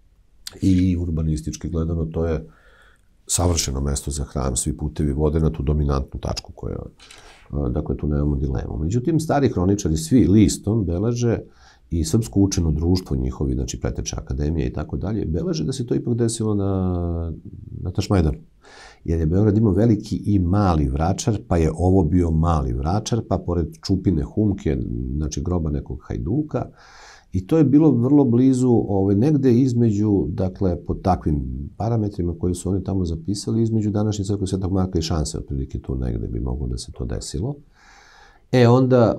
I urbanistički gledano to je savršeno mesto za hram, svi putevi vode na tu dominantnu tačku koja, dakle, tu nemamo dilemu. Međutim, stari hroničari svi listom beleže i Srpsko učeno društvo njihovi, znači Preteča akademija i tako dalje, beleže da se to ipak desilo na Tašmajdanu. Jer je Beograd imao veliki i mali Vračar, pa je ovo bio mali Vračar, pa pored Čupine Humke, znači groba nekog hajduka, i to je bilo vrlo blizu, negde između, dakle, po takvim parametrima koji su oni tamo zapisali, između današnje crkve Svetog Marka i Šanse, otprilike tu negde bi moglo da se to desilo. Onda,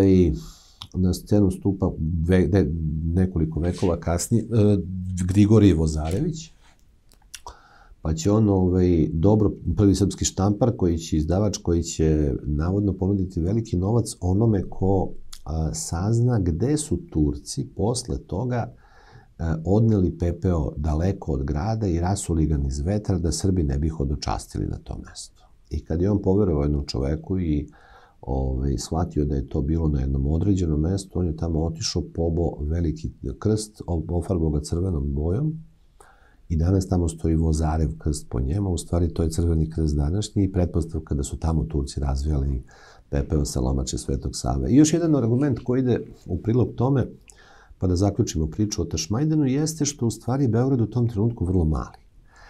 na scenu stupa nekoliko vekova kasnije Grigorije Vozarević, pa će on prvi srpski štampar, izdavač koji će navodno ponuditi veliki novac onome ko sazna gde su Turci posle toga odneli pepeo daleko od grada i rasuli ga niz vetar da Srbi ne bi hodočastili na to mesto. I kad je on poverovao jednom čoveku i shvatio da je to bilo na jednom određenom mestu, on je tamo otišao, pobo veliki krst, ofarbao ga crvenom bojom i danas tamo stoji Vozarev krst po njemu. U stvari to je crveni krst današnji i pretpostavka da su tamo Turci razvijali pepeo sa lomače Svetog Save. I još jedan argument koji ide u prilog tome, pa da zaključimo priču o Tašmajdanu, jeste što u stvari Beograd u tom trenutku vrlo mali.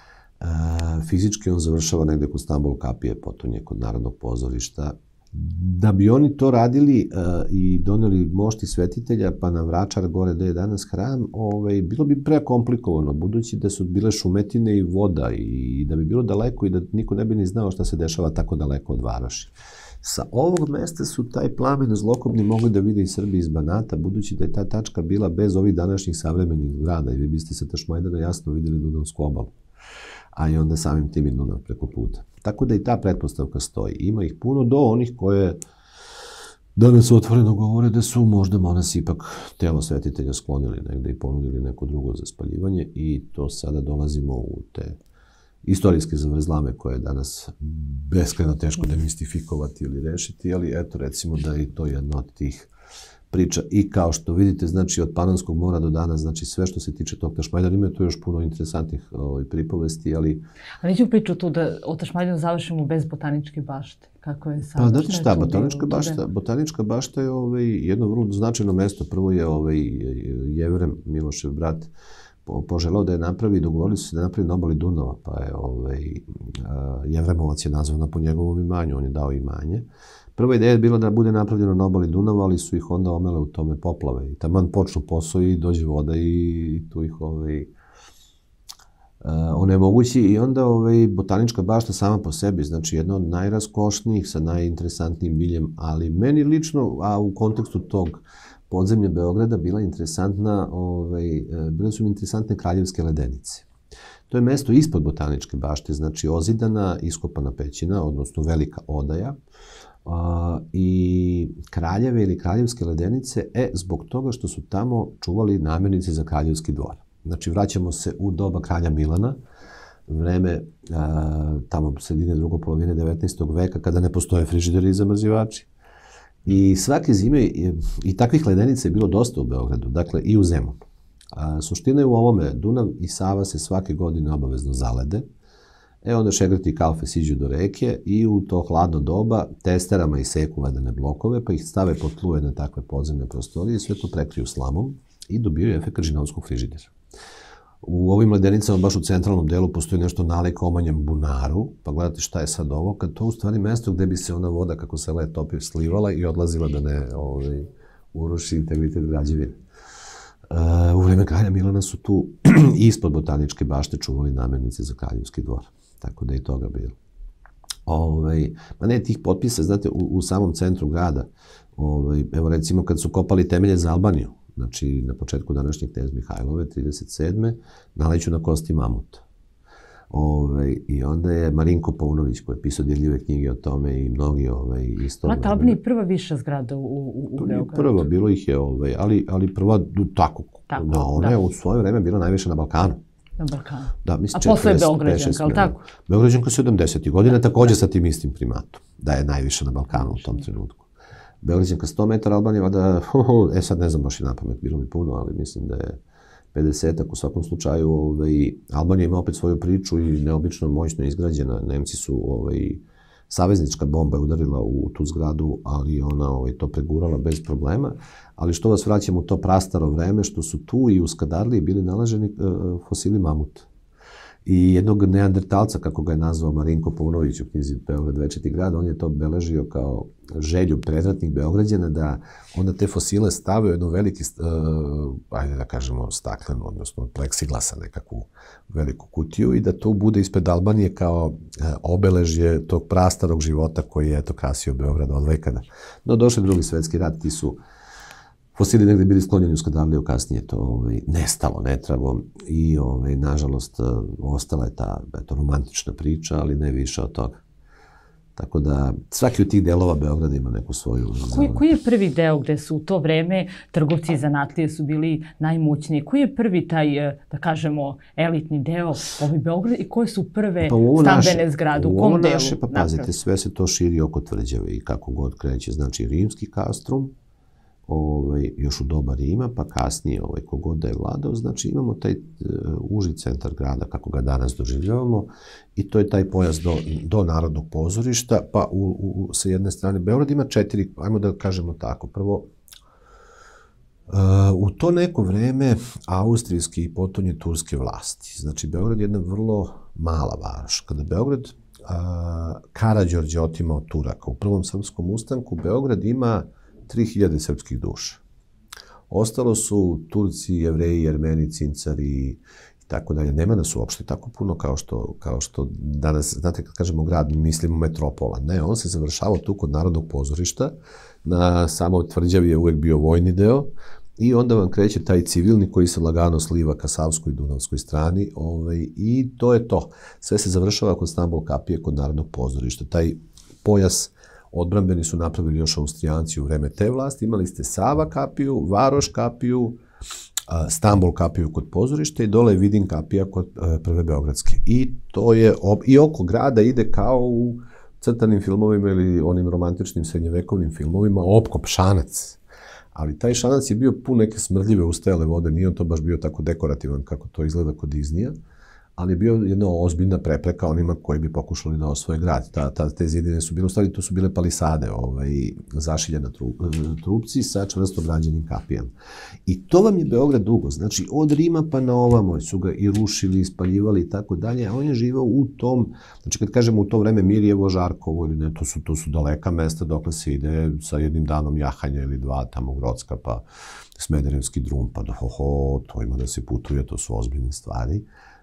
Fizički on završava negde kod Stambol kapije, Potonje, kod Narodnog pozorišta. Da bi oni to radili i doneli mošti svetitelja pa na Vračar gore gde je danas hram, bilo bi prekomplikovano, budući da su bile šumetine i voda i da bi bilo daleko i da niko ne bi ni znao šta se dešava tako daleko od Varoši. Sa ovog mesta su taj plamen zlokobni mogli da vide i Srbi iz Banata, budući da je ta tačka bila bez ovih današnjih savremenih grada i vi biste sa Tašmajdana jasno videli Dunavsku obalu, a i onda samim tim i Dunav preko puta. Tako da i ta pretpostavka stoji. Ima ih puno do onih koje danas otvoreno govore da su možda monasi ipak telo svetitelja sklonili negde i ponudili neko drugo za spaljivanje i to sada dolazimo u te istorijske zavrzlame koje je danas beskrajno teško demistifikovati ili rešiti, ali eto recimo da je i to jedna od tih priča. I kao što vidite, znači od Panonskog mora do danas, znači sve što se tiče tog Tašmajdana, ima tu još puno interesantnih pripovesti, ali... A neću priču tu da o Tašmajdanu završimo bez botaničke bašte. Kako je sad? Pa znate šta, botanička bašta je jedno vrlo značajno mesto. Prvo je Jevrem, Milošev brat, poželao da je napravi i dogovorili su se da napravi na obali Dunava, pa je Jevremovac je nazvana po njegovom imanju, on je dao imanje. Prva ideja je bila da bude napravljeno na obali Dunava, ali su ih onda omele u tome poplave. I taman počnu posao i dođe voda i tu ih onemogući. I onda botanička bašta sama po sebi, znači jedna od najraskošnijih sa najinteresantnijim biljem, ali meni lično, a u kontekstu tog podzemlja Beograda, bile su mi interesantne Kraljevske ledenice. To je mesto ispod botaničke bašte, znači ozidana, iskopana pećina, odnosno velika odaja, i Kraljeve ili Kraljevske ledenice, zbog toga što su tamo čuvali namirnice za kraljevski dvor. Znači, vraćamo se u doba kralja Milana, vreme tamo sredine drugo polovine 19. veka, kada ne postoje frižideri i zamrzivači. I svake zime, i takvih ledenica je bilo dosta u Beogradu, dakle i u Zemunu. Suština je u ovome, Dunav i Sava se svake godine obavezno zalede, onda šegrti i kalfe siđu do reke i u to hladno doba testerama iseku ledene blokove, pa ih stave pod tlu na takve podzemne prostorije i sve to prekriju slamom i dobiju efekat žinovskog frižidera. U ovim ledenicama, baš u centralnom delu, postoji nešto nalik omanjem bunaru, pa gledate šta je sad ovo, kad to u stvari mesto gde bi se ona voda, kako se led topi, slivala i odlazila da ne uruši integritet građevine. U vreme kralja Milana su tu ispod botaničke bašte čuvali namirnice za kraljevski dvor. Tako da je i toga bilo. Ma ne, tih potpisa, znate, u samom centru grada, evo recimo kad su kopali temelje za Albaniju, znači na početku današnjeg Knez Mihajlove, 37. naleću na kosti mamuta. I onda je Marinko Paunović koji je pisao dirljive knjige o tome i mnogi isto. Znate, Albanija je prva viša zgrada u Beogradu. Prva, bilo ih je, ali prva tako. Ona je u svoje vreme bila najviša na Balkanu. Na Balkanu. Da, mislim, a posle je Beograđanka, ali tako? Beograđanka 70. godina, također sa tim istim primatom, da je najviša na Balkanu u tom trenutku. Beograđanka 100 metara, Albanija vada, sad ne znam baš i napamet, bilo mi puno, ali mislim da je 50-ak u svakom slučaju. Albanija ima opet svoju priču i neobično moćno izgrađena. Nemci su, saveznička bomba je udarila u tu zgradu, ali ona to pregurala bez problema. Ali što vas vraćam u to prastaro vreme, što su tu i u Skadarliji bili nalaženi fosili mamuta. I jednog neandertalca, kako ga je nazvao Marinko Paunović u knjizi Beograd večiti grad, on je to obeležio kao želju predratnih Beograđana da onda te fosile stave u jednu veliki, ajde da kažemo staklenu, odnosno pleksiglasa, nekakvu veliku kutiju i da to bude ispred Albanije kao obeležje tog prastarog života koji je krasio Beograd od vekada. No, došli Drugi svetski rat, ti su fosili negdje bili sklonjeni u Skadarliju, kasnije to nestalo, netragom i nažalost ostala je ta romantična priča, ali ne više od toga. Tako da svaki od tih delova Beograda ima neku svoju... Koji je prvi deo gde su u to vreme trgovci i zanatlije su bili najmoćniji? Koji je prvi taj, da kažemo, elitni deo Beograda i koje su prve stambene zgrade? U kom delu? Pa pazite, sve se to širi oko tvrđave i kako god kreće. Znači, rimski kastrum, još u doba Rima, pa kasnije kogod da je vladao, znači imamo taj uži centar grada, kako ga danas doživljavamo, i to je taj pojas do Narodnog pozorišta, pa sa jedne strane Beograd ima 4, ajmo da kažemo tako, prvo, u to neko vreme austrijske i potonje turske vlasti. Znači, Beograd je jedna vrlo mala varoš. Kada Beograd Karađorđe otimao Turaka u prvom srpskom ustanku, Beograd ima 3000 srpskih duša. Ostalo su Turci, Jevreji, Jermeni, Cincari i tako dalje. Nema nas uopšte tako puno kao što danas, znate, kad kažemo grad, mislimo metropola. Ne, on se završavao tu kod Narodnog pozorišta. Na samoj tvrđavi je uvek bio vojni deo i onda vam kreće taj civilni koji se lagano sliva ka Savskoj i Dunavskoj strani i to je to. Sve se završava kod Stambol kapije, kod Narodnog pozorišta. Taj pojas odbrambeni su napravili još Austrijanci u vreme te vlasti. Imali ste Sava kapiju, Varoš kapiju, Stambol kapiju kod pozorišta i dole je Vidin kapija kod prve Beogradske. I to je, i oko grada ide kao u crtanim filmovima ili onim romantičnim srednjevekovnim filmovima, opkop, šanac. Ali taj šanac je bio pun neke smrdljive ustajale vode, nije on to baš bio tako dekorativan kako to izgleda kod Disneya, ali je bio jedna ozbiljna prepreka onima koji bi pokušali da osvoje grad. Te zidine su bile, u stvari to su bile palisade, zašiljena trupci sa čvrsto građenim kapijama. I to vam je Beograd dugo, znači od Rima pa na ovamo su ga i rušili, ispaljivali i tako dalje, a on je živao u tom, znači kad kažemo u to vreme Mirjevo, Žarkovo ili ne, to su daleka mesta dokle se ide sa jednim danom jahanja ili dva, tamo Grocka pa Smederevski drum, pa to ima da se putuje, to su ozbiljne stvari.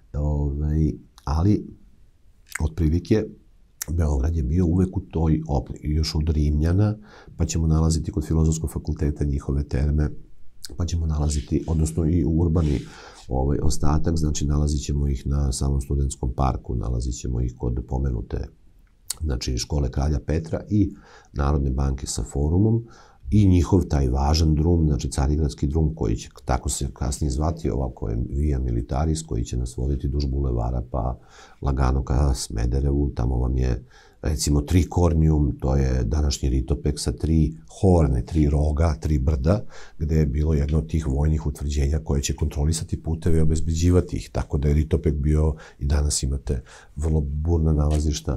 Ali, otprilike, Beograd je bio uvek u toj još od Rimljana, pa ćemo nalaziti kod Filozofskog fakulteta njihove terme, pa ćemo nalaziti, odnosno i u urbani ostatak, znači nalazit ćemo ih na samom Studentskom parku, nalazit ćemo ih kod pomenute, znači škole Kralja Petra i Narodne banke sa forumom, i njihov taj važan drum, znači Carigradski drum, koji će, tako se kasnije zvati, ovako je Via Militaris, koji će nas voditi duž bulevara, pa lagano ka Smederevu, tamo vam je, recimo, Trikornijum, to je današnji Ritopek sa 3 horne, 3 roga, 3 brda, gde je bilo jedno od tih vojnih utvrđenja koje će kontrolisati puteve i obezbeđivati ih, tako da je Ritopek bio, i danas imate vrlo burna nalazišta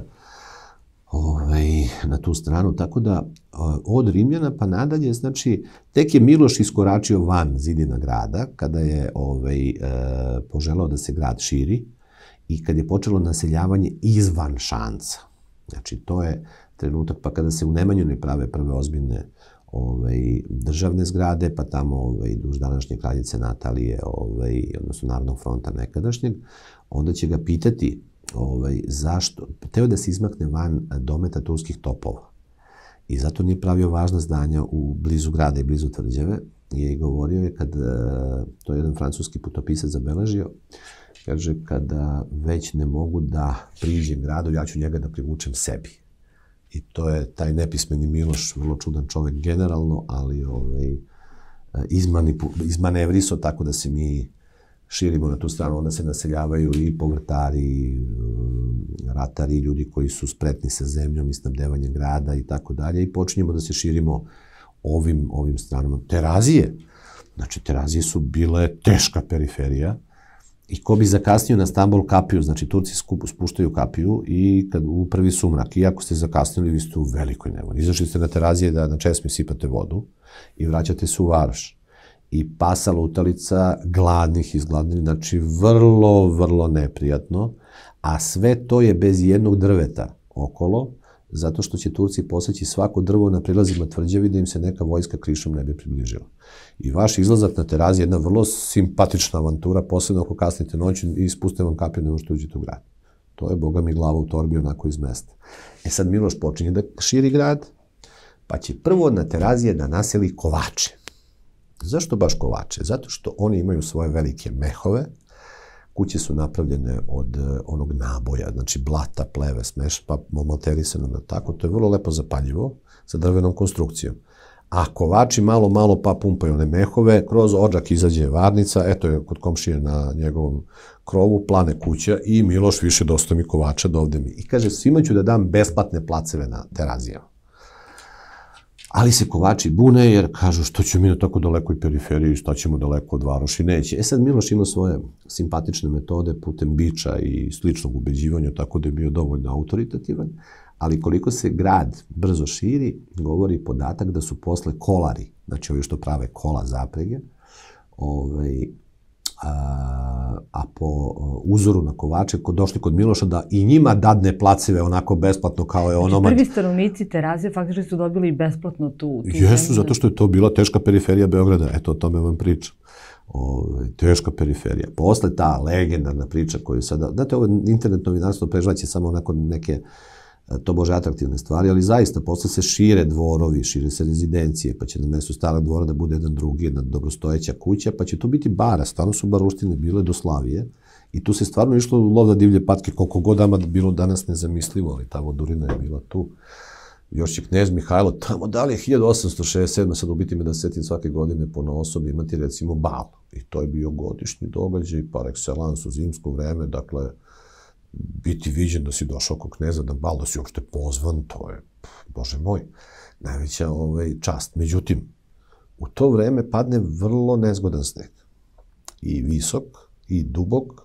na tu stranu, tako da od Rimljana pa nadalje, znači, tek je Miloš iskoračio van zidina grada, kada je poželao da se grad širi i kad je počelo naseljavanje izvan šanca. Znači, to je trenutak, pa kada se u Nemanjinoj prave prve ozbiljne državne zgrade, pa tamo duž današnje kraljice Natalije, odnosno Narodnog fronta nekadašnjeg, onda će ga pitati zašto, teo da se izmakne van dometa turskih topova. I zato nije pravio važna zdanja u blizu grada i blizu tvrđave. I govorio je, to je jedan francuski putopisac zabeležio, Kaže, kada već ne mogu da priđem gradu, ja ću njega da privučem sebi. I to je taj nepismeni Miloš, vrlo čudan čovjek generalno, ali izmanevriso tako da se mi širimo na tu stranu. Onda se naseljavaju i povrtari, i ratari, ljudi koji su spretni sa zemljom i snabdevanjem grada i tako dalje. I počinjemo da se širimo ovim stranama. Terazije. Znači, Terazije su bile teška periferija. I ko bi zakasnio na Stambol kapiju, znači Turci spuštaju kapiju i kad u prvi sumrak, i ako ste zakasnili, vi ste u velikoj nevoli. Izašli ste na Terazije da na česmi sipate vodu i vraćate se u varoš. I pasa lutalica, gladnih, izgladnih, znači vrlo, vrlo neprijatno, a sve to je bez jednog drveta okolo, zato što će Turci poseći svako drvo na prilazima tvrđavi da im se neka vojska krišom ne bi približila. I vaš izlazak na Terazije je jedna vrlo simpatična avantura, posebno ako kasnite noću i spuste vam kapiju nego što uđete u grad. To je, boga mi, glava u torbi onako iz mesta. E sad Miloš počinje da širi grad, pa će prvo na Terazije da naseli kovače. Zašto baš kovače? Zato što oni imaju svoje velike mehove, kuće su napravljene od onog naboja, znači blata, pleve, smeš, pa malterisano na tako. To je vrlo lepo zapaljivo, sa drvenom konstrukcijom. A kovači malo pa pumpaju one mehove, kroz odžak izađe varnica, eto je kod komšije na njegovom krovu, plane kuća i Miloš, više dosta mi kovača, dovde mi. I kaže, svima ću da dam besplatne placeve na Terazijama. Ali se kovači bune jer kažu što ćemo mi na tako dalekoj periferiji, šta ćemo daleko od varoši, neće. E sad Miloš ima svoje simpatične metode putem biča i sličnog ubeđivanja, tako da je bio dovoljno autoritativan, ali koliko se grad brzo širi, govori podatak da su posle kolari, znači ovi što prave kola zaprege, a po uzoru na kovače došli kod Miloša da i njima dadne placeve onako besplatno kao je onomad. Prvi stanovnici Terazije faktički su dobili besplatno tu Jesu, zato što je to bila teška periferija Beograda. Eto, o tome vam pričam. Teška periferija. Posle ta legendarna priča koju sada... Znate, ovo internet novinarstvo prežvaće samo onako neke tobože atraktivne stvari, ali zaista posle se šire dvorovi, šire se rezidencije, pa će na mestu starog dvora da bude jedan drugi, jedna dobrostojeća kuća, pa će to biti bara. Stvarno su baruštine bile do Slavije i tu se stvarno išlo lov na divlje patke, koliko god ama bilo danas nezamislivo, ali ta vodurina je bila tu. Još će knez Mihajlo, tamo dalje 1867, sad ubiti me da setim svake godine po osobi imati recimo bal. I to je bio godišnji događaj, par excellence u zimsko vreme, dakle, biti viđen da si došao kod kneza na bal, da si uopšte pozvan, to je, bože moj, najveća čast. Međutim, u to vreme padne vrlo nezgodan sneg. I visok, i dubok,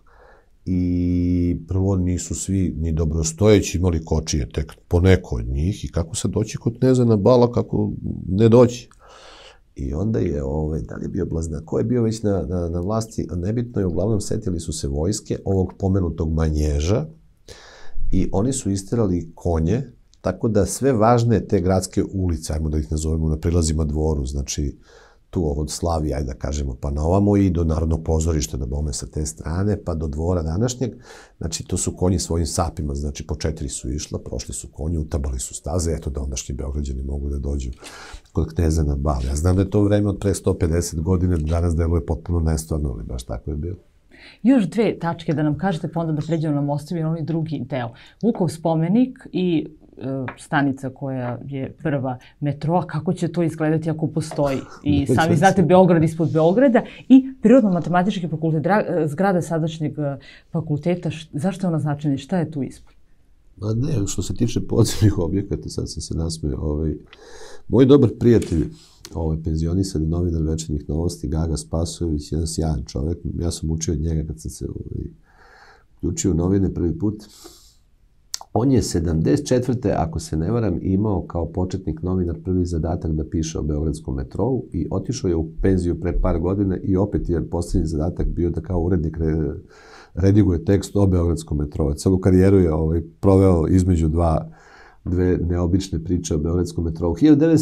i prvo nisu svi ni dobrostojeći imali kočije, tek poneko od njih, i kako se doći kod kneza na bala, kako ne doći. I onda je, da li je bio Blazna, ko je bio već na vlasti, nebitno je, uglavnom setili su se vojske ovog pomenutog Manježa i oni su isterali konje, tako da sve važne te gradske ulice, ajmo da ih nazovemo na prilazima dvoru, znači tu od Slavije, ajde da kažemo, pa na ovamo i do Narodnog pozorišta, da bome sa te strane, pa do dvora današnjeg, znači to su konji svojim sapima, znači po 4 su išla, prošli su konji, utabali su staze, eto da ondašnji Beograđani mogu da dođu kod kneza na bal. Ja znam da je to vreme od pre 150 godine, danas deluje potpuno nestvarno, ali baš tako je bilo. Još 2 tačke da nam kažete, pa onda da pređemo na mostovi i onaj drugi deo. Vukov spomenik i stanica koja je prva metroa, kako će to izgledati ako postoji? I sami znate Beograd ispod Beograda i Prirodno-matematički fakultet, zgrada sadašnjeg fakulteta, zašto je ona značajna i šta je tu ispod? Ma ne, što se tiče podzemnih objekata, sad sam se nasmeo, moj dobar prijatelj, penzionisani novinar Večernjih novosti, Gaga Spasojević, jedan sjajan čovek, ja sam učio od njega kad sam se uključio u novine prvi put. On je 74. ako se ne varam, imao kao početnik novinar prvi zadatak da piše o Beogradskom metrou i otišao je u penziju pre par godina i opet je posljednji zadatak bio da kao urednik rediguje tekst o Beogradskom metrou. Celu karijeru je proveo između dve neobične priče o Beogradskom metrou.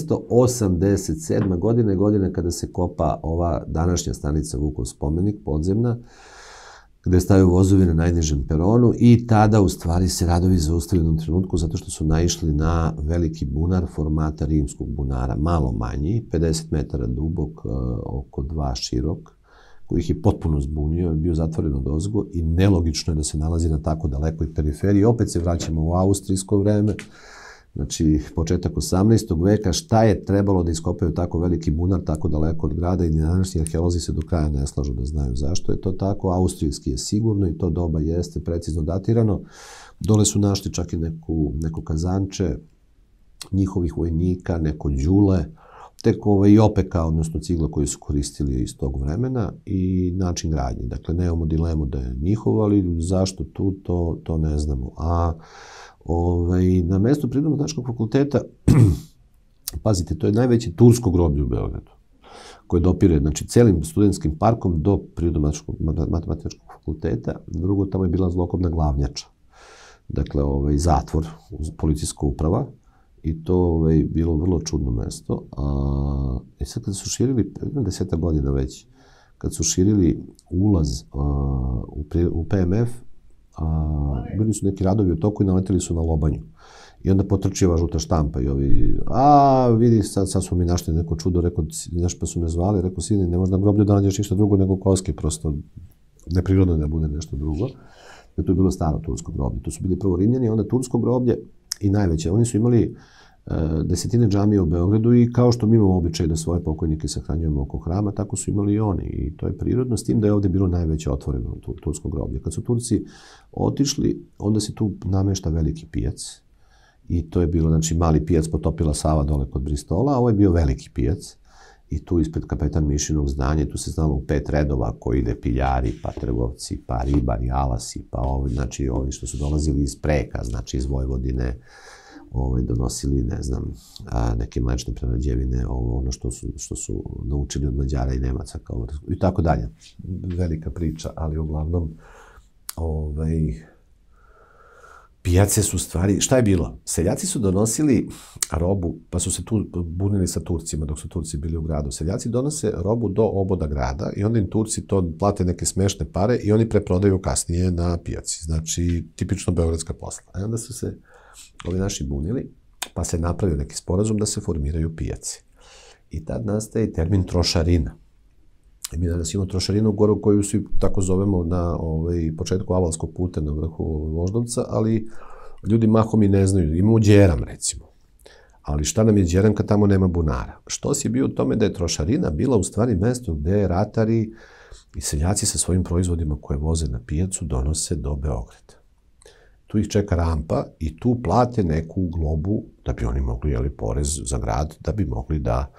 1987. godine, godina kada se kopa ova današnja stanica Vukov spomenik, podzemna, gde stavio vozovi na najnižem peronu i tada u stvari se radovi zaustavili u jednom trenutku zato što su naišli na veliki bunar formata rimskog bunara, malo manji, 50 metara dubok, oko 2 širok, koji ih je potpuno zbunio, bio zatvoren odozgo i nelogično je da se nalazi na tako dalekoj periferiji. Opet se vraćamo u austrijsko vreme, znači početak 18. veka, šta je trebalo da iskopaju tako veliki bunar tako daleko od grada, i današnji arheolozi se do kraja ne slažu da znaju zašto je to tako. Austrijski je sigurno i to doba jeste precizno datirano. Dole su našli čak i neko kazanče njihovih vojnika, neko đule, tek i opeka, odnosno cigla koju su koristili iz tog vremena, i način gradnje. Dakle, nemamo dilemu da je njihovo, ali zašto tu, to ne znamo. A na mestu Prirodno-matematičkog fakulteta, pazite, to je najveće tursko groblje u Beogradu, koje dopire, znači, celim studentskim parkom do Prirodno-matematičkog fakulteta. Drugo, tamo je bila zlokobna glavnjača. Dakle, zatvor, policijska uprava, i to bilo vrlo čudno mesto. I sad kada su širili, 10 godina već, kad su širili ulaz u PMF, bili su neki radovi u toku i naleteli su na lobanju. I onda potrči ova žuta štampa i ovi, vidi, sad smo mi našli neko čudo, rekao, znaš, pa su me zvali, rekao, sine, ne možda na groblju da nađeš ništa drugo nego koske, prosto neprirodno da bude nešto drugo. To je bilo staro tursko groblje. To su bili prvo Rimljani, onda tursko groblje i najveće. Oni su imali desetine džamija u Beogradu i kao što mi imamo običaj da svoje pokojnike sahranjujemo oko hrama, tako su imali i oni. I to je prirodno, s tim da je ovde bilo najveće otvoreno tursko groblje. Kad su Turci otišli, onda se tu namešta veliki pijac. I to je bilo, znači, mali pijac potopila Sava dole kod Bristola, a ovo je bio veliki pijac. I tu ispred kapetan Mišinog zdanja, tu se znalo u 5 redova koji ide piljari, pa trgovci, pa ribari, alasi, pa znači ovi što su dolazili iz Preka, znači iz Vojvodine, donosili, ne znam, neke mlečne prerađevine, ono što su naučili od Mađara i Nemaca, i tako dalje. Velika priča, ali uglavnom, pijace su stvari, šta je bilo? Seljaci su donosili robu, pa su se tu bunili sa Turcima dok su Turci bili u gradu. Seljaci donose robu do oboda grada i onda im Turci to plate neke smešne pare i oni preprodaju kasnije na pijaci. Znači, tipično beogradska posla. A onda su se ovi naši bunili, pa se napravio neki sporazum da se formiraju pijaci. I tad nastaje termin trošarina. I mi danas imamo trošarinu goru koju svi tako zovemo na početku Avalskog puta na vrhu Voždovca, ali ljudi mahom i ne znaju. Imamo Đeram, recimo. Ali šta nam je Đeram kad tamo nema bunara? Štos je bio u tome da je trošarina bila u stvari mesto gde ratari i seljaci sa svojim proizvodima koje voze na pijacu donose do Beograda. Tu ih čeka rampa i tu plate neku globu da bi oni mogli, porez za grad, da bi mogli da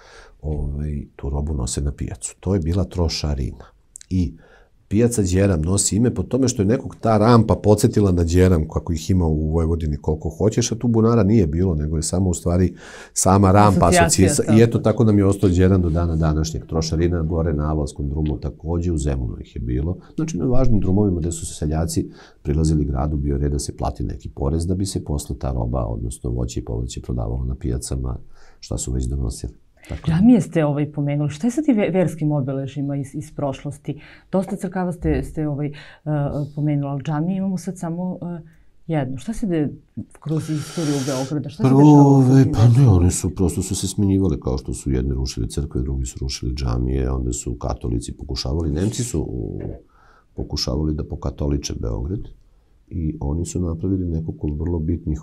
tu robu nose na pijacu. To je bila trošarina. I pijaca Đeram nosi ime po tome što je nekog ta rampa podsjetila na Đeram, kako ih ima u Vojvodini koliko hoćeš, a tu bunara nije bilo, nego je samo u stvari sama rampa asocijacija. I eto, tako nam je ostao Đeram do dana današnjeg. Trošarina gore na Avalskom drumu, takođe u Zemunu ih je bilo. Znači, na važnim drumovima gde su se seljaci prilazili gradu, bio red da se plati neki porez da bi se posle ta roba, odnosno voće i povrće, prodavalo na pijacama, šta su već donosili. Džamije ste pomenuli. Šta je sa ti verskim obeležima iz prošlosti? Dosta crkava ste pomenuli, ali džamije imamo sad samo jednu. Šta se kroz istoriju Beograda? Šta se dešava? Pa ne, one su, prosto su se smenjivale, kao što su jedni rušili crkve, drugi su rušili džamije, onda su katolici pokušavali, Nemci su pokušavali da pokatoliče Beograd i oni su napravili nekoliko vrlo bitnih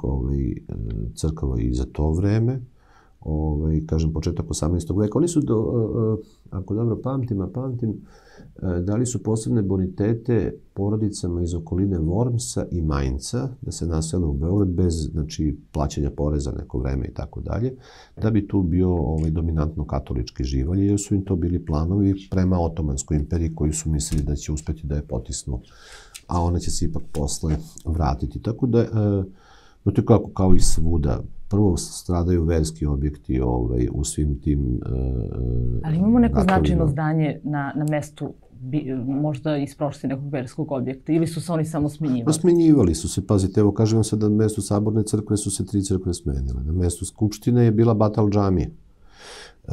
crkava i za to vreme. Kažem, početak 18. veka. Oni su, ako dobro pamtim, dali su posebne bonitete porodicama iz okoline Wormsa i Mainca da se nasele u Beograd bez, znači, plaćanja poreza neko vreme i tako dalje, da bi tu bio dominantno katolički živalj, jer su im to bili planovi prema Otomanskoj imperiji koji su mislili da će uspeti da je potisnu, a ona će se ipak posle vratiti. Tako da, no to je kao i svuda. Prvo stradaju verski objekti u svim tim ali imamo neko značajno zdanje na mestu, možda iz prošlosti nekog verskog objekta, ili su se oni samo smenjivali? Pa smenjivali su se, pazite, evo kažem vam sad da na mestu Saborne crkve su se 3 crkve smenjile. Na mestu Skupštine je bila Batal džamija. To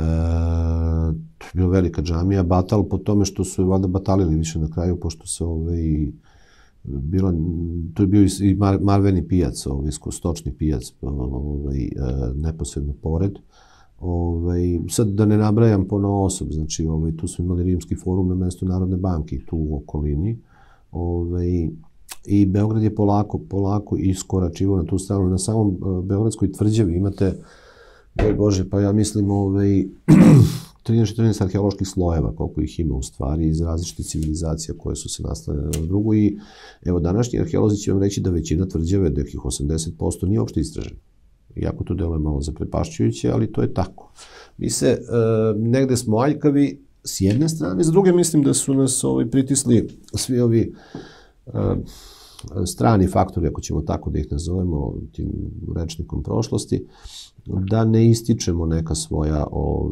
je bila velika džamija, Batal po tome što su je valjda batalili više na kraju, pošto se to je bio i Marveni pijac, stočni pijac neposredno pored. Sad da ne nabrajam ponaosob, znači tu smo imali Rimski forum na mestu Narodne banke, tu u okolini. I Beograd je polako iskoračivao na tu stranu. Na samom Beogradskoj tvrđavi imate, boj Bože, pa ja mislim 13-14 arheoloških slojeva, koliko ih ima u stvari, iz različitih civilizacija koje su se nastavljene na drugu. I evo, današnji arheolozi će vam reći da većina tvrđave, nekih 80%, nije uopšte istražena. Iako to deluje malo zaprepašćujuće, ali to je tako. Mi se, negde smo aljkavi s jedne strane, s druge mislim da su nas pritisli svi ovi strani faktori, ako ćemo tako da ih nazovemo tim rečnikom prošlosti, da ne ističemo neka svoja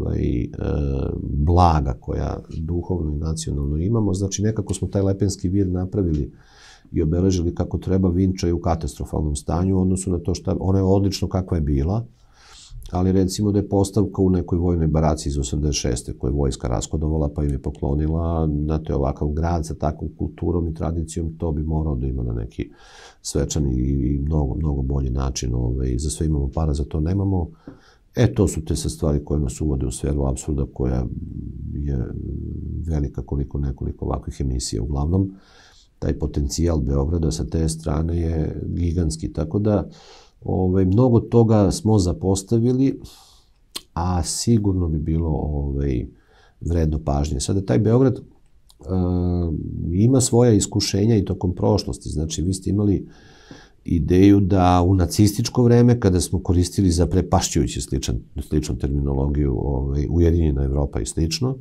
blaga koja duhovno i nacionalno imamo. Znači, nekako smo taj Lepenski vir napravili i obeležili kako treba. Vinča je u katastrofalnom stanju u odnosu na to što ona je odlično kakva je bila, ali recimo da je postavka u nekoj vojnoj baraci iz 86. koju je vojska raskodovala pa im je poklonila, znate, ovakav grad sa takvom kulturom i tradicijom, to bi morao da ima na neki svečan i mnogo bolji način. Za sve imamo para, za to nemamo. To su te stvari koje nas uvode u sferu apsurda koja je velika koliko nekoliko ovakvih emisija. Uglavnom, taj potencijal Beograda sa te strane je gigantski, tako da mnogo toga smo zapostavili, a sigurno bi bilo vredno pažnje. Sada, taj Beograd ima svoja iskušenja i tokom prošlosti. Znači, vi ste imali ideju da u nacističko vreme, kada smo koristili zaprepašćujući sličnu terminologiju Ujedinjena Evropa i slično,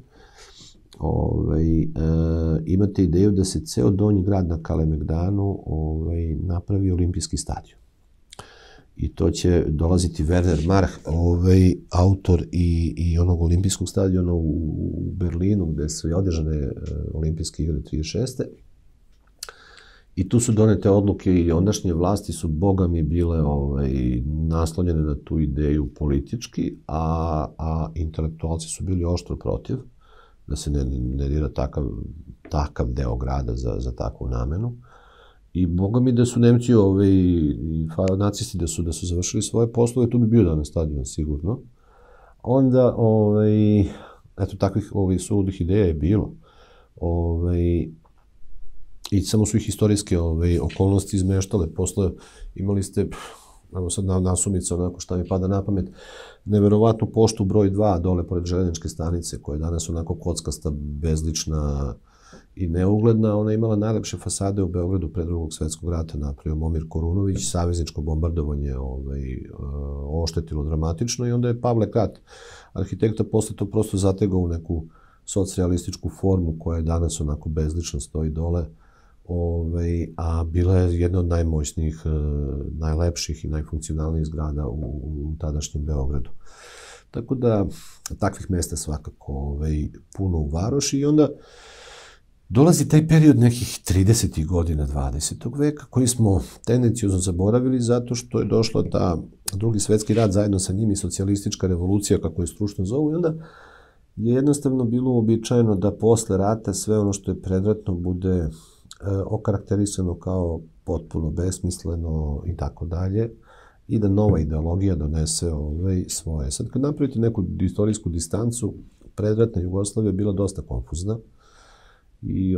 imate ideju da se ceo donji grad na Kalemegdanu napravi olimpijski stadion. I to će dolaziti Werner March, autor i onog olimpijskog stadiona u Berlinu, gde su i održane olimpijske igre 36. I tu su donete odluke i ondašnje vlasti su, boga mi, bile naslonjene na tu ideju politički, a intelektualci su bili oštro protiv da se ne dira takav deo grada za takvu namenu. I boga mi da su Nemci i nacisti da su završili svoje poslove, tu bi bio danas stadion sigurno. Onda, eto, takvih suludih ideja je bilo. I samo su ih istorijske okolnosti izmeštale. Posle imali ste, evo sad nasumica, onako šta mi pada na pamet, neverovatnu poštu broj 2 dole pored željezničke stanice, koja je danas onako kockasta, bezlična i neugledna. Ona je imala najlepše fasade u Beogradu pre Drugog svetskog rata, napravio Momir Korunović, savezničko bombardovanje oštetilo dramatično i onda je Pavle Kat, arhitekta, posle to prosto zategao u neku socijalističku formu koja je danas onako bezlično stoji dole, a bila je jedna od najmoćnijih, najlepših i najfunkcionalnijih zgrada u tadašnjem Beogradu. Tako da, takvih mesta svakako puno u varoši i onda dolazi taj period nekih 30. godina 20. veka koji smo tendenciozno zaboravili zato što je došla ta Drugi svetski rat, zajedno sa njim i socijalistička revolucija, kako je stručno zovu, i onda je jednostavno bilo uobičajeno da posle rata sve ono što je predratno bude okarakterisano kao potpuno besmisleno i tako dalje, i da nova ideologija donese svoje. Sad, kad napravite neku istorijsku distancu, predratna Jugoslavija je bila dosta konfuzna i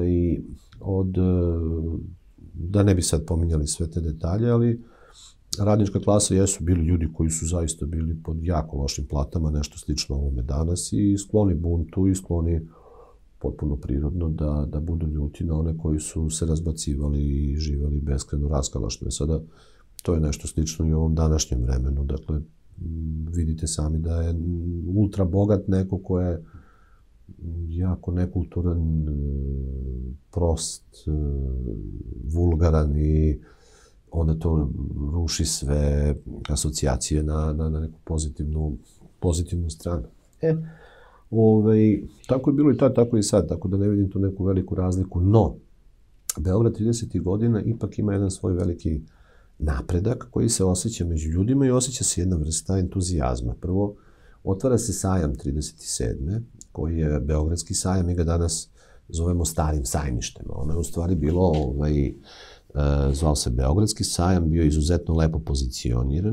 da ne bi sad pominjali sve te detalje, ali radnička klasa jesu bili ljudi koji su zaista bili pod jako lošim platama, nešto slično ovome danas, i skloni buntu i skloni potpuno prirodno da budu ljuti na one koji su se razbacivali i živeli beskreno raskalašno. Sada, to je nešto slično i u ovom današnjem vremenu. Dakle, vidite sami da je ultra bogat neko ko je jako nekulturan, prost, vulgaran, i onda to ruši sve asocijacije na neku pozitivnu stranu. Tako je bilo i tad, tako i sad, tako da ne vidim tu neku veliku razliku. No, Beograd 30. godina ipak ima jedan svoj veliki napredak koji se osjeća među ljudima i osjeća se jedna vrsta entuzijazma. Prvo, otvara se sajam 37. koji je Beogradski sajam, mi ga danas zovemo Starim sajmištem. Ono je u stvari bilo, zvao se Beogradski sajam, bio je izuzetno lepo pozicioniran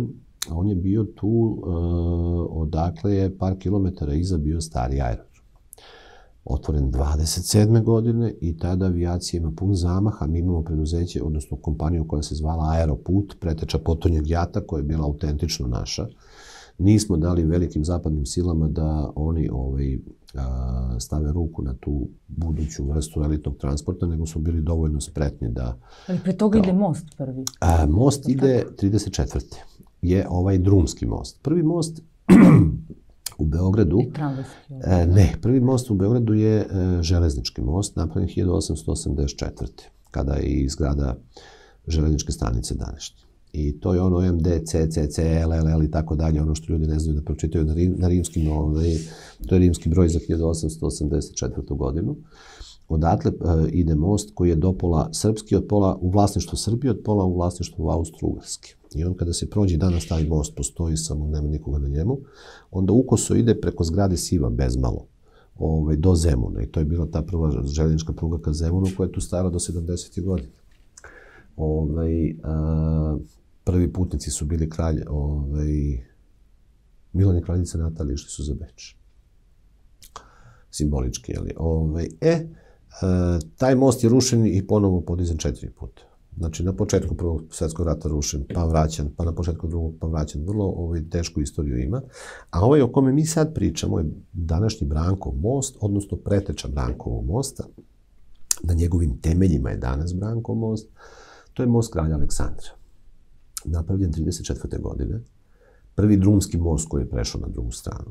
on je bio tu, odakle je par kilometara iza bio stari aerodrom. Otvoren 27. godine i tada avijacija ima pun zamah, a mi imamo preduzeće, odnosno kompaniju koja se zvala Aeroput, preteča potonjeg jata, koja je bila autentično naša. Nismo dali velikim zapadnim silama da oni stave ruku na tu buduću vrstu elitnog transporta, nego su bili dovoljno spretni da... Ali pre toga ide most prvi? Most ide 34. je ovaj drumski most. Prvi most u Beogradu... I tramvajski? Ne, prvi most u Beogradu je železnički most, napravljen 1884. kada je i zgrada železničke stanice današnje. I to je ono OMD, CCC, LLL i tako dalje, ono što ljudi ne znaju da pročitaju na rimskim, to je rimski broj za 1884. godinu. Odatle ide most koji je do pola srpski, od pola u vlasništvu Srbije, od pola u vlasništvu Austro-Ugarske. I on kada se prođe, danas taj most postoji, samo nema nikoga na njemu, onda ukoso ide preko zgrade Siva bezmalo, do Zemuna. I to je bila ta prva željeznička pruga ka Zemunu koja je tu stajala do 70. godina. Prvi putnici su bili kralj, Milan i kraljica Natalija išli su za Beč. Simbolički, jel? Taj most je rušen i ponovo podizan 4 puta. Znači, na početku Prvog svjetskog rata rušen, pa vraćan, pa na početku drugog, pa vraćan. Vrlo tešku istoriju ima. A ovaj o kome mi sad pričamo je današnji Brankov most, odnosno preteča Brankovog mosta. Na njegovim temeljima je danas Brankov most. To je most kralja Aleksandra. Napravljen 34. godine. Prvi drumski most koji je prešao na drugu stranu.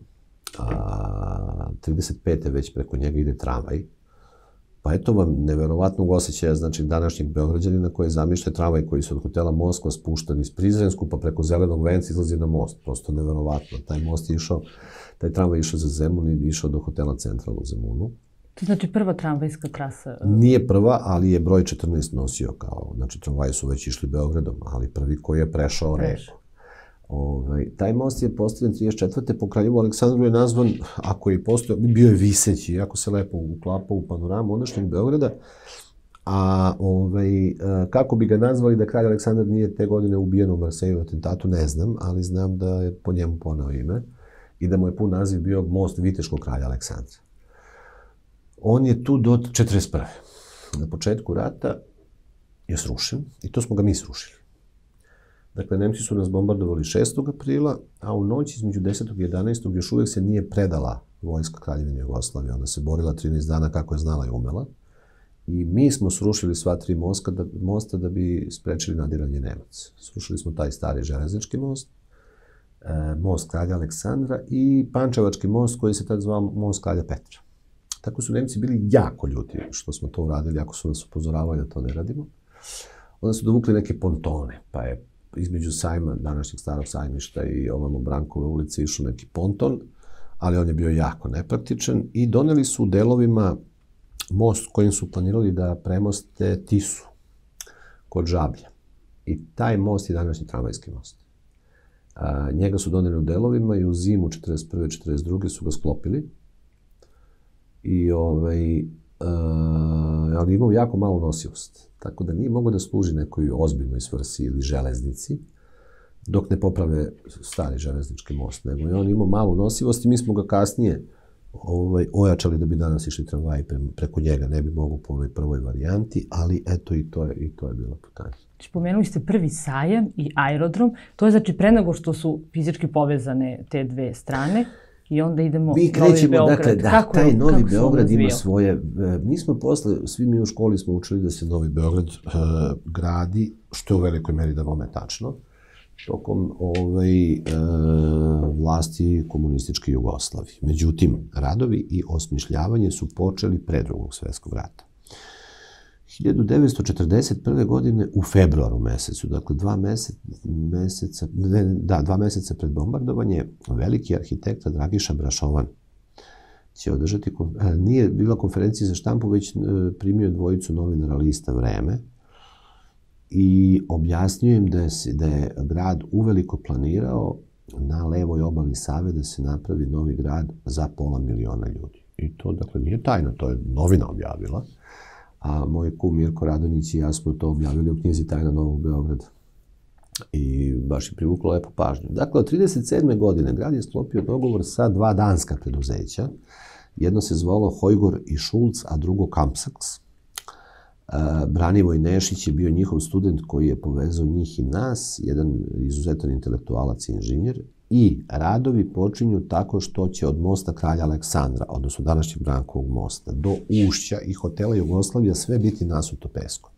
35. već preko njega ide tramvaj. Pa eto vam neverovatnog osjećaja, znači današnjeg Beograđanina koji zamišlja tramvaj koji se od hotela Moskva spušta iz Prizrensku, pa preko Zelenog venca izlazi na most. Prosto neverovatno. Taj tramvaj išao za Zemun i išao do hotela Central u Zemunu. To znači prva tramvajska trasa? Nije prva, ali je broj 14 nosio kao, znači tramvaji su već išli Beogradom, ali prvi koji je prešao reku. Taj most je postavljen 34. po kraljevu Aleksandru je nazvan, ako je postojao, bio je viseći, jako se lepo uklapao u panoramu ondašnjeg Beograda, a kako bi ga nazvali da kralj Aleksandar nije te godine ubijen u Marseju atentatu, ne znam, ali znam da je po njemu poneo ime i da mu je pun naziv bio most Viteškog kralja Aleksandra. On je tu do 41. Na početku rata je srušen i to smo ga mi srušili. Dakle, Nemci su nas bombardovali 6. aprila, a u noći između 10. i 11. još uvijek se nije predala vojska Kraljevine Jugoslavije. Ona se borila 13 dana kako je znala i umela. I mi smo srušili sva 3 mosta da bi sprečili nadiranje Nemaca. Srušili smo taj stari železnički most, most kralja Aleksandra i Pančevački most koji se tad zvao most kralja Petra. Tako su Nemci bili jako ljuti što smo to uradili, ako su nas upozoravali da to ne radimo. Onda su dovukli neke pontone, pa je između sajma, današnjeg starog sajmišta i ovamo Brankove ulice išao neki ponton, ali on je bio jako nepraktičan i doneli su u delovima most kojim su planirali da premoste Tisu kod Žablja. I taj most je današnji tramvajski most. Njega su doneli u delovima i u zimu 41. 42. su ga sklopili. Ali imao jako malu nosivost. Tako da nije mogao da služi nekoj ozbiljnoj svrsi ili železnici, dok ne poprave stari železnički most. Nego je on imao malu nosivost i mi smo ga kasnije ojačali da bi danas išli tramvaji preko njega. Ne bi mogo po onoj prvoj varijanti, ali eto i to je bila putanja. Spomenuli ste prvi sajam i aerodrom. To je znači pre nego što su fizički povezane te dve strane. I onda idemo Novi Beograd. Dakle, da, taj Novi Beograd ima svoje... Mi smo posle, svi mi u školi smo učili da se Novi Beograd gradi, što je u velikoj meri da vome tačno, tokom vlasti komunističke Jugoslavije. Međutim, radovi i osmišljavanje su počeli pre Drugog svjetskog rata. 1941. godine u februaru mesecu, dakle 2 meseca pred bombardovanje, veliki arhitekta Dragiša Brašovan će održati, nije bila konferencija za štampu, već primio dvojicu novinara lista Vreme i objasnio im da je grad uveliko planirao na levoj obali Save da se napravi novi grad za 500.000 ljudi. I to, dakle, nije tajna, to je novina objavila. A moj kum Mirko Radonjić i ja smo to objavili u knjizi Tajna Novog Beograda. I baš je privuklo lepu pažnju. Dakle, od 1937. godine grad je sklopio dogovor sa 2 danska preduzeća. Jedno se zvalo Hojgor i Šulc, a drugo Kampsaks. Branivoj Nešić je bio njihov student koji je povezao njih i nas, jedan izuzetan intelektualac i inženjer. I radovi počinju tako što će od mosta Kralja Aleksandra, odnosno današnjeg Brankovog mosta, do ušća i hotela Jugoslavija sve biti nasuto peskom.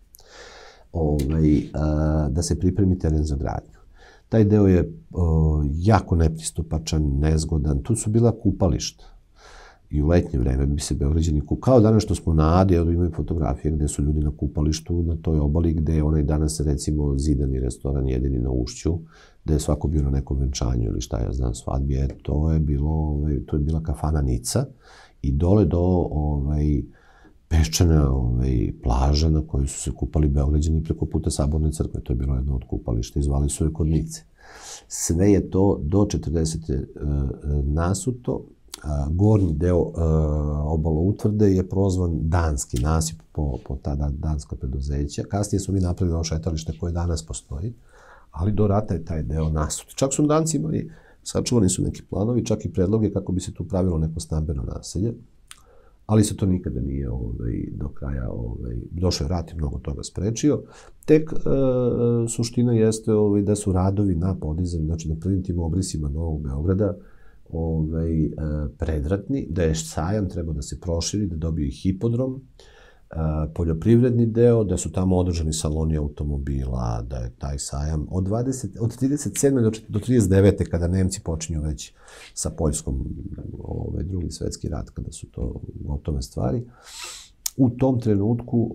Da se pripremi teren za gradnju. Taj deo je jako nepristupačan, nezgodan. Tu su bila kupališta. I u letnje vreme bi se Beograđani kupali. Kao danas što smo na Adi, imaju fotografije gde su ljudi na kupalištu, na toj obali, gde je onaj danas, recimo, zidani restoran jedini na ušću, gde je svako bio na nekom venčanju ili šta ja znam, svadbi. To je bila kafana Nica i dole do peščana plaža na kojoj su se kupali Beograđani preko puta Saborne crkve. To je bilo jedno od kupališta i zvali su je kod Nice. Sve je to do 40. nasuto. Gornji deo obaloutvrde je prozvan danski nasip po tada danska preduzeća. Kasnije su mi napravili ovo šetalište koje danas postoji, ali do rata je taj deo nasut. Čak su danci imali, sačuvani su neki planovi, čak i predloge kako bi se tu pravilo neko stambeno naselje, ali se to nikada nije do kraja, došao je rat i mnogo toga sprečio. Tek suština jeste da su radovi na podizanju, znači na prvim tim obrisima Novog Beograda, predratni, da je sajam trebao da se proširi, da dobije hipodrom, poljoprivredni deo, da su tamo održani saloni automobila, da je taj sajam od 37. do 39. kada Nemci počinju već sa Poljskom, Drugi svetski rat, kada su to gotove stvari. U tom trenutku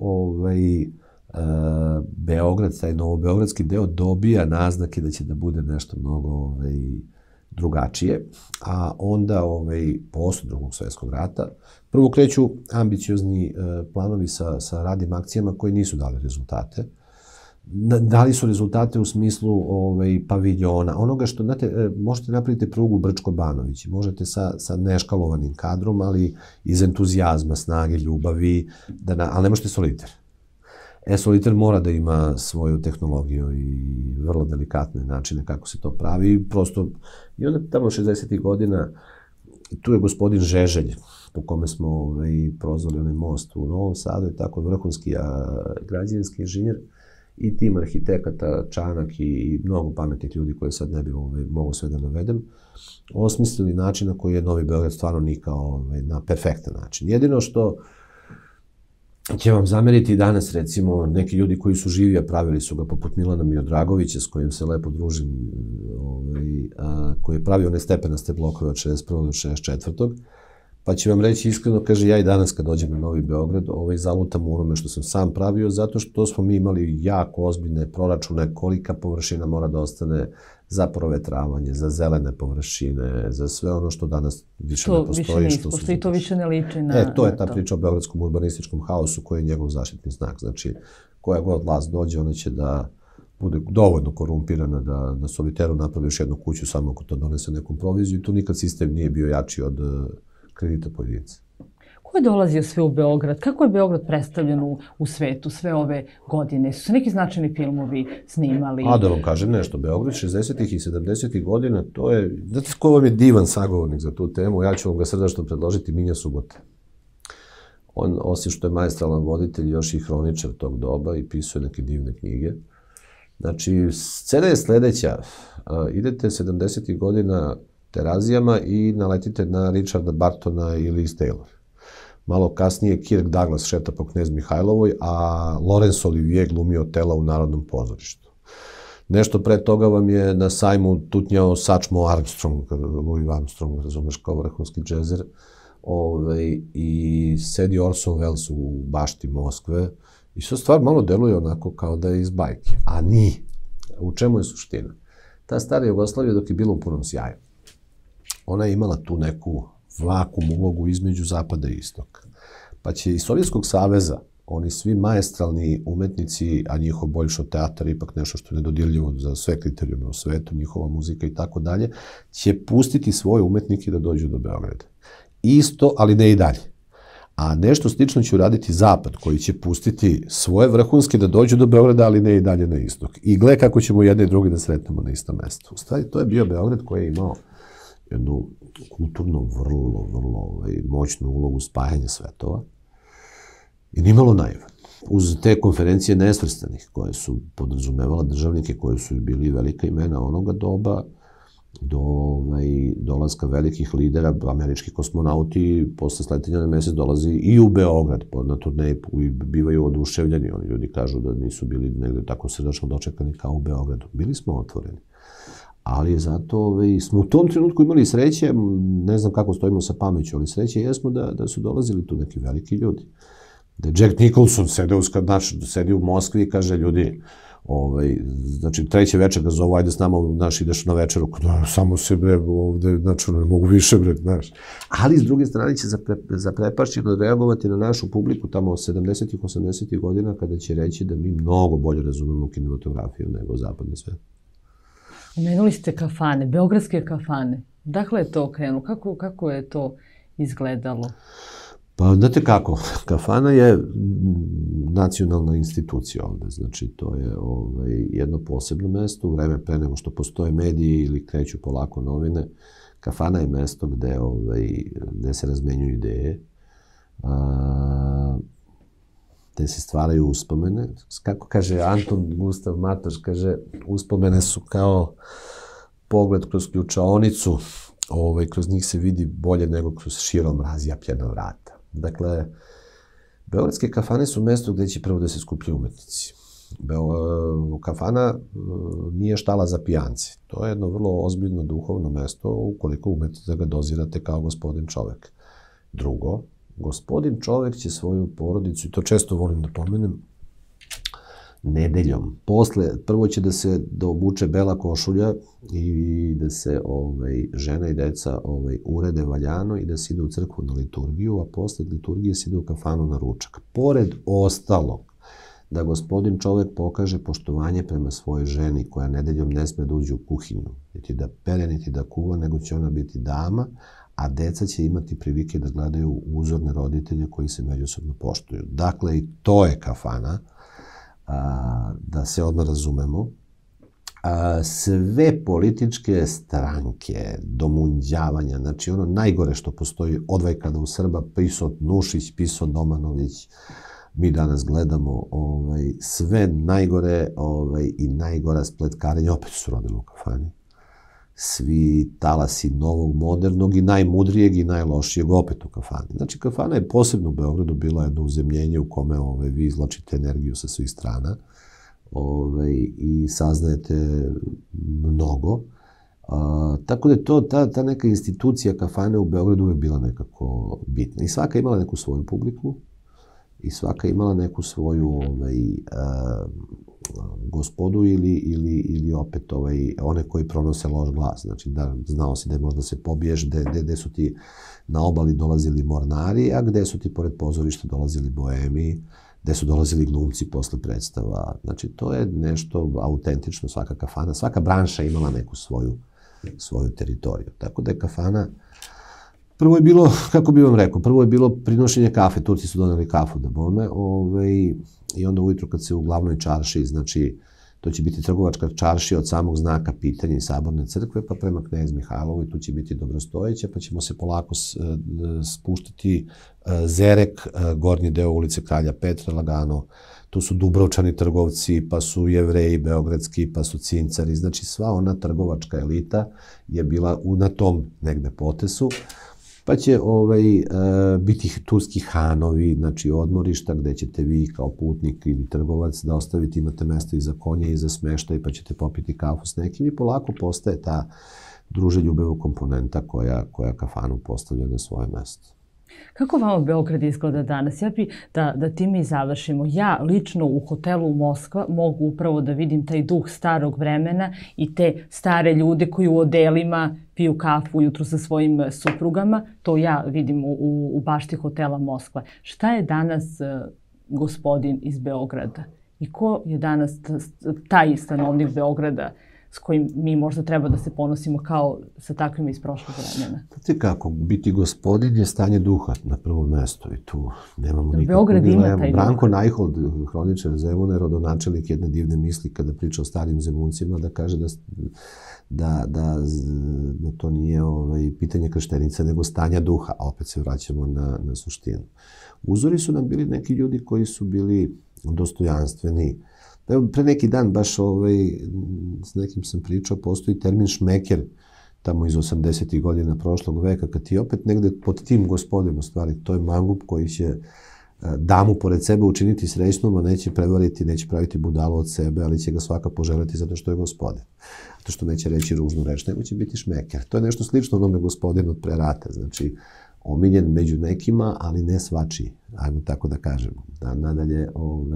Beograd, taj novobeogradski deo dobija naznake da će da bude nešto mnogo drugačije, a onda posle Drugog svetskog rata prvo kreću ambiciozni planovi sa radnim akcijama koji nisu dali rezultate. Dali su rezultate u smislu paviljona, onoga što, znate, možete napraviti prugu Brčko-Banović, možete sa neškalovanim kadrom, ali iz entuzijazma, snage, ljubavi, ali ne možete soliter. Soliter mora da ima svoju tehnologiju i vrlo delikatne načine kako se to pravi. Prosto, i onda tamo 60. godina, tu je gospodin Žeželj, po kome smo prozvali onaj most u Novom Sadu, i tako vrhunski građevinski inženjer i tim arhitekata, Čanak i mnogo pametnih ljudi koje sad ne bi mogo sve da navedem, osmislili način na koji je Novi Beograd stvarno nikao na perfektan način. Jedino što će vam zameriti danas, recimo, neki ljudi koji su živi, a pravili su ga, poput Milana Miodragovića, s kojim se lepo družim, koji je pravio one stepenaste blokove od 61. do 64. Pa će vam reći iskreno, kaže, ja i danas kad dođem na Novi Beograd, zalutam u onome što sam sam pravio, zato što smo mi imali jako ozbiljne proračune kolika površina mora da ostane za provetravanje, za zelene površine, za sve ono što danas više ne postoji. To više ne postoji, to više ne liči na to je ta priča o beogradskom urbanističkom haosu koji je njegov zaštitni znak. Znači, koja god vlast dođe, ona će da bude dovoljno korumpirana da na soliteru napravi još jednu kuću samo ako to donese nekom proviziju. Tu nikad sistem nije bio jači od kredita pojedinca. Ko je dolazio sve u Beograd? Kako je Beograd predstavljen u svetu sve ove godine? Su se neki značajni filmovi snimali? A da vam kažem nešto, Beograd 60. i 70. godina, to je, znate ko vam je divan sagovornik za tu temu, ja ću vam ga srdačno predložiti, Minja Subota. On, osim što je maestralan voditelj, još i hroničar tog doba i pisuje neke divne knjige. Znači, scena je sledeća. Idete 70. godina Terazijama i naletite na Richarda Bartona i Liz Taylor. Malo kasnije Kirk Douglas šeta po Knez Mihajlovoj, a Laurence Olivier glumi Otela u Narodnom pozorištu. Nešto pre toga vam je na sajmu tutnjao Satchmo Armstrong, Louis Armstrong, razumeš, kao vrhunski džezer, i sedi Orson Welles u bašti Moskve i sve stvar malo deluje onako kao da je iz bajke, a nije. U čemu je suština? Ta stara Jugoslavija dok je bila u punom sjaju, ona je imala tu neku vakum ulogu između zapada i istoka. Pa će iz Sovjetskog saveza oni svi maestralni umetnici, a njihov Boljšo teatar ipak nešto što je nedodirljivo za sve kriterijume u svetu, njihova muzika i tako dalje, će pustiti svoje umetnike da dođu do Beograda. Isto, ali ne i dalje. A nešto slično će uraditi Zapad, koji će pustiti svoje vrhunske da dođu do Beograda, ali ne i dalje na istok. I gle kako ćemo jedne i drugi da sretnemo na istom mestu. U stvari, to je bio Beograd koji je imao jednu kulturno vrlo moćnu ulogu spajanja svetova i nimalo naivan. Uz te konferencije nesvrstanih, koje su podrazumevala državnike, koji su bili velika imena onoga doba, do dolaska velikih lidera, američki kosmonauti posle sletanja na mesec dolazi i u Beograd na turneji i bivaju oduševljeni. Oni ljudi kažu da nisu bili negde tako srdačno dočekani kao u Beogradu. Bili smo otvoreni. Ali zato smo u tom trenutku imali sreće, ne znam kako stojimo sa pameću, ali sreće jesmo da su dolazili tu neki veliki ljudi. Da je Jack Nicholson sedi u Moskvi i kaže, ljudi, znači, treće večer ga zovu, ajde s nama, ideš na večeru, samo se, bre, ovde, znači, ne mogu više, bre, znaš. Ali, s druge strane, će zaprepašćeno reagovati na našu publiku tamo od 70-ih, 80-ih godina, kada će reći da mi mnogo bolje razumemo kinematografiju nego zapadni svet. Umenuli ste kafane, beogradske kafane. Dakle je to krenulo? Kako je to izgledalo? Pa, znate kako, kafana je nacionalna institucija ovde, znači to je jedno posebno mesto, u vreme pre nego što postoje mediji ili kreću polako novine. Kafana je mesto gde se razmenjuju ideje, gde se stvaraju uspomene. Kako kaže Anton Gustav Matoš, kaže, uspomene su kao pogled kroz ključaonicu, kroz njih se vidi bolje nego kroz širom razjapljena vrata. Dakle, beogradske kafane su mesto gde će prvo da se skupljaju umetnici. Kafana nije štala za pijance. To je jedno vrlo ozbiljno duhovno mesto ukoliko umete da ga dozirate kao gospodin čovek. Drugo, gospodin čovek će svoju porodicu, i to često volim da pomenem, nedeljom. Prvo će da se obuče bela košulja i da se žena i deca urede valjano i da se ide u crkvu na liturgiju, a posle liturgije se ide u kafanu na ručak. Pored ostalog, da gospodin čovek pokaže poštovanje prema svojoj ženi koja nedeljom ne sme da uđe u kuhinju, niti da pere, niti da kuva, nego će ona biti dama, a deca će imati prilike da gledaju uzorne roditelje koji se međusobno poštuju. Dakle, i to je kafana, da se odmah razumemo. Sve političke stranke, domunđavanja, znači ono najgore što postoji, odvajkada u Srba, pisao Nušić, pisao Domanović, mi danas gledamo sve najgore i najgora spletkarenja, opet su rodili u kafani. Svi talasi novog, modernog i najmudrijeg i najlošijeg opet u kafani. Znači, kafana je posebno u Beogradu bila jedno uzemljenje u kome vi izvlačite energiju sa svih strana i saznajete mnogo. Tako da je to, ta neka institucija kafane u Beogradu uvek bila nekako bitna. I svaka imala neku svoju publiku i svaka imala neku svoju gospodu ili opet one koji pronose loš glas. Znači, znao si da možda se pobiješ, gde su ti na obali dolazili mornari, a gde su ti pored pozorišta dolazili boemi, gde su dolazili glumci posle predstava. Znači, to je nešto autentično, svaka kafana, svaka branša imala neku svoju teritoriju. Tako da je kafana, prvo je bilo, kako bih vam rekao, prvo je bilo prinošenje kafe, Turci su doneli kafu da bome, i onda ujutru kad se u glavnoj čaršiji, znači, to će biti trgovačka čaršija od samog znaka pitanja i Saborne crkve, pa prema Knez Mihajlovu, i tu će biti Dobrostojeća, pa ćemo se polako spuštati Zerek, gornji deo ulice Kralja Petra, lagano, tu su Dubrovčani trgovci, pa su Jevreji beogradski, pa su Cincari, znači sva ona trgovačka elita je bila na tom negde potesu, pa će biti turski hanovi, znači odmorišta gde ćete vi kao putnik ili trgovac da ostavite, imate mesto i za konje i za smeštaj, pa ćete popiti kafu s nekim i polako postaje ta druželjubeva komponenta koja kafanu postavlja na svoje mesto. Kako vama Beograd izgleda danas? Ja bih da time i završimo. Ja lično u hotelu Moskva mogu upravo da vidim taj duh starog vremena i te stare ljude koji u odelima piju kafu ujutru sa svojim suprugama. To ja vidim u bašti hotela Moskva. Šta je danas gospodin iz Beograda? I ko je danas taj stanovnik Beograda s kojim mi možda treba da se ponosimo kao sa takvim iz prošlog vremena? Znate kako, biti gospodin je stanje duha na prvom mestu i tu nemamo nikakvu Beograd ima dilemu. taj Branko Najhold, hroničar Zemuna, je rodonačelnik jedne divne misli kada priča o starim Zemuncima, da kaže da to nije pitanje krštenice, nego stanja duha, a opet se vraćamo na suštinu. Uzori su nam bili neki ljudi koji su bili dostojanstveni. Evo, pre neki dan, baš s nekim sam pričao, postoji termin šmeker, tamo iz 80. godina prošlog veka, kad ti opet negde pod tim gospodinom stvari, to je mangup koji će damu pored sebe učiniti srećnom, a neće prevariti, neće praviti budalo od sebe, ali će ga svaka poželiti zato što je gospodin. Zato što neće reći ružnu reč, nego će biti šmeker. To je nešto slično onome gospodinu od pre rata, znači omiljen među nekima, ali ne svačiji, ajmo tako da kažemo. Nadalje,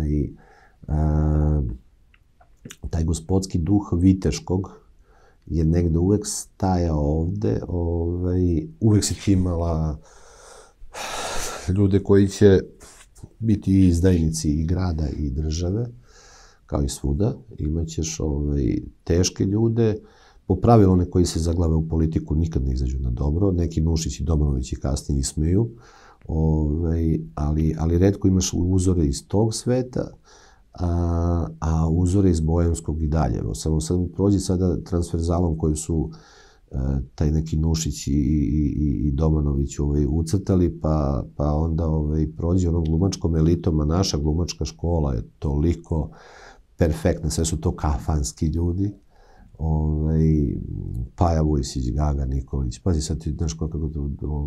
taj gospodski duh viteškog je negde uvek stajao ovde, uvek si ti imala ljude koji će biti i izdajnici i grada i države, kao i svuda. Imaćeš teške ljude, po pravilu one koji se zaglave u politiku nikad ne izađu na dobro, neki Nušić i Domanović i kasnije ismeju, ali retko imaš uzore iz tog sveta, a uzore iz boemskog i dalje. Samo prođi sada transverzalom koju su taj neki Nušić i Domanović ucrtali, pa onda prođi onom glumačkom elitom, a naša glumačka škola je toliko perfektna, sve su to kafanski ljudi, Paja Vujsić, Gaga Nikolić, pazi sad ti, znaš kako to,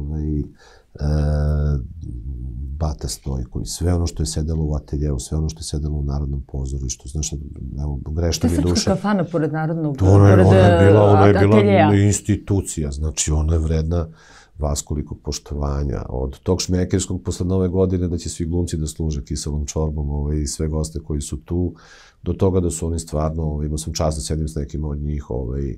Bata Stojković, sve ono što je sedelo u ateljeu, sve ono što je sedelo u Narodnom pozorištu, znaš, evo, grešna mi duša. To je srpska kafana pored Narodnog, ona je bila institucija, znači ona je vredna vaskolikog poštovanja. Od tog šmekerskog posle Nove godine da će svi glumci da služe kiselom čorbom i sve goste koji su tu, do toga da su oni stvarno, imao sam čast da sedim s nekim od njih,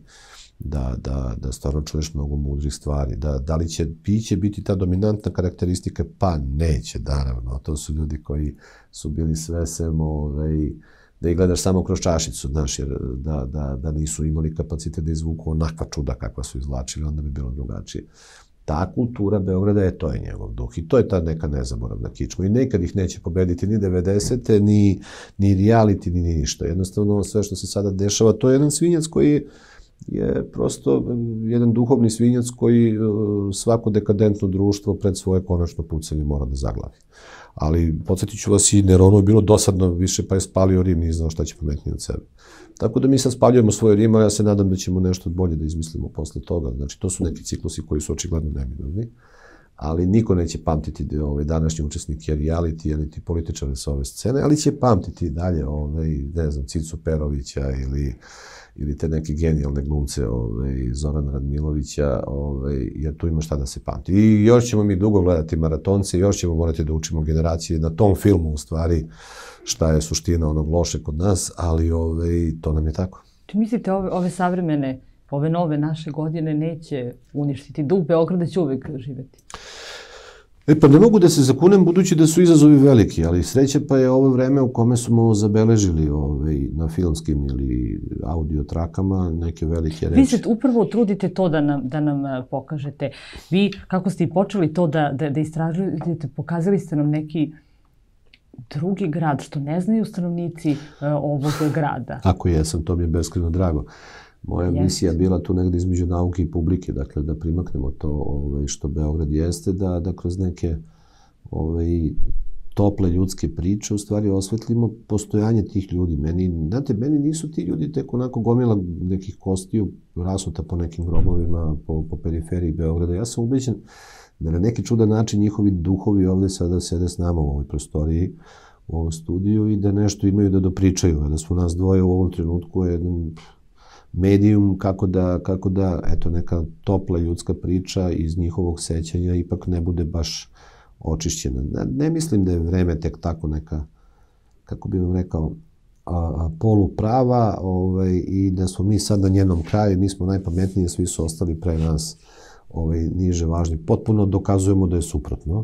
da stvarno čuješ mnogo mudrih stvari. Da li će piće biti ta dominantna karakteristika? Pa neće, naravno. To su ljudi koji su bili sve sem, da ih gledaš samo kroz čašicu, znaš, jer da nisu imali kapacitet da izvuku onakva čuda kakva su izvlačili, onda bi bilo drugačije. Ta kultura Beograda, to je njegov duh i to je ta neka nezaboravna kičma i nekad ih neće pobediti ni 90. ni reality, ni ništa. Jednostavno, sve što se sada dešava, to je jedan svinjac koji je prosto jedan duhovni svinjac koji svako dekadentno društvo pred svoje konačno pucanje mora da zaglavi. Ali, podsjetit ću vas, i Neronu je bilo dosadno više, pa je spalio Rim, nije znao šta će pametnije od sebe. Tako da mi sad spaljujemo svoje Rim, a ja se nadam da ćemo nešto bolje da izmislimo posle toga. Znači, to su neki ciklusi koji su očigledno neminovni, ali niko neće pamtiti današnji učesnike reality ili ti političare sa ove scene, ali će pamtiti dalje, ne znam, Cicu Perovića ili te neke genijalne glumce Zorana Radmilovića, jer tu ima šta da se pamti. I još ćemo mi dugo gledati maratonce, još ćemo morati da učimo generacije na tom filmu, u stvari, šta je suština onog loše kod nas, ali to nam je tako. Či mislite ove savremene, ove nove naše godine neće uništiti duh Beograda, će uvek živeti? Pa ne mogu da se zakunem, budući da su izazovi veliki, ali sreća pa je ovo vreme u kome smo zabeležili na filmskim ili audio trakama neke velike reči. Vi se upravo trudite to da nam pokažete. Vi, kako ste i počeli to da istražujete, pokazali ste nam neki drugi grad, što ne znaju stanovnici ovog grada. Ako jesam, to mi je beskrajno drago. Moja misija je bila tu negde između nauke i publike, dakle da primaknemo to što Beograd jeste, da kroz neke tople ljudske priče u stvari osvetlimo postojanje tih ljudi. Znate, meni nisu ti ljudi tek onako gomila nekih kostiju rasuta po nekim grobovima, po periferiji Beograda. Ja sam ubeđen da na neki čudan način njihovi duhovi ovde sada sede s nama u ovoj prostoriji, u ovom studiju i da nešto imaju da dopričaju. Da smo nas dvoje u ovom trenutku jedan medijum kako da, eto, neka topla ljudska priča iz njihovog sećanja ipak ne bude baš očišćena. Ne mislim da je vreme tek tako neka, kako bih vam rekao, poluprava i da smo mi sad na njenom kraju, mi smo najpametniji, svi su ostali pre nas niže važni. Potpuno dokazujemo da je suprotno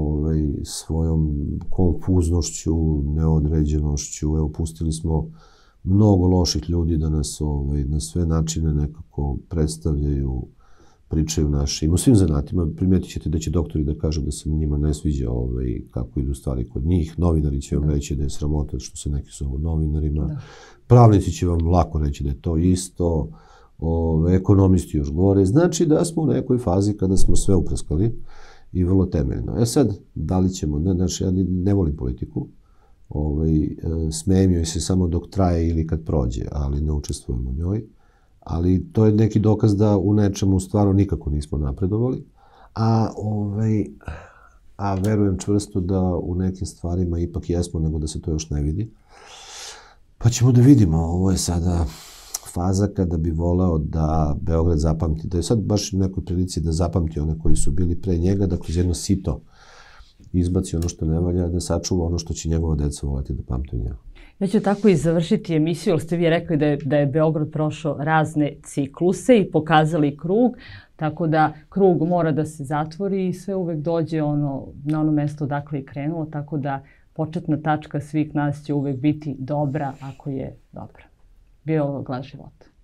svojom konfuznošću, neodređenošću. Evo, pustili smo mnogo loših ljudi da nas na sve načine nekako predstavljaju, pričaju našim. U svim zanatima primetit ćete da će doktori da kažu da se njima ne sviđa kako idu stvari kod njih. Novinari će vam reći da je sramota što se neki zovu novinarima. Pravnici će vam lako reći da je to isto. Ekonomisti još gore. Znači da smo u nekoj fazi kada smo sve uprskali i vrlo temeljno. Sad, da li ćemo, znači ja ne volim politiku, smejem joj se samo dok traje ili kad prođe, ali ne učestvujem u njoj. Ali to je neki dokaz da u nečemu stvarno nikako nismo napredovali, a verujem čvrsto da u nekim stvarima ipak jesmo, nego da se to još ne vidi. Pa ćemo da vidimo, ovo je sada faza kada bi voleo da Beograd zapamti, da je sad baš u nekoj prilici da zapamti one koji su bili pre njega, da kroz jedno sito izbaci ono što ne valja, da sačuva ono što će njegova deca voleti da pamte u njegu. Ja ću tako i završiti emisiju, ali ste vi rekli da je Beograd prošao razne cikluse i pokazali krug, tako da krug mora da se zatvori i sve uvek dođe na ono mesto odakle je krenulo, tako da početna tačka svih nas će uvek biti dobra ako je dobra. Bio ovo Glas života.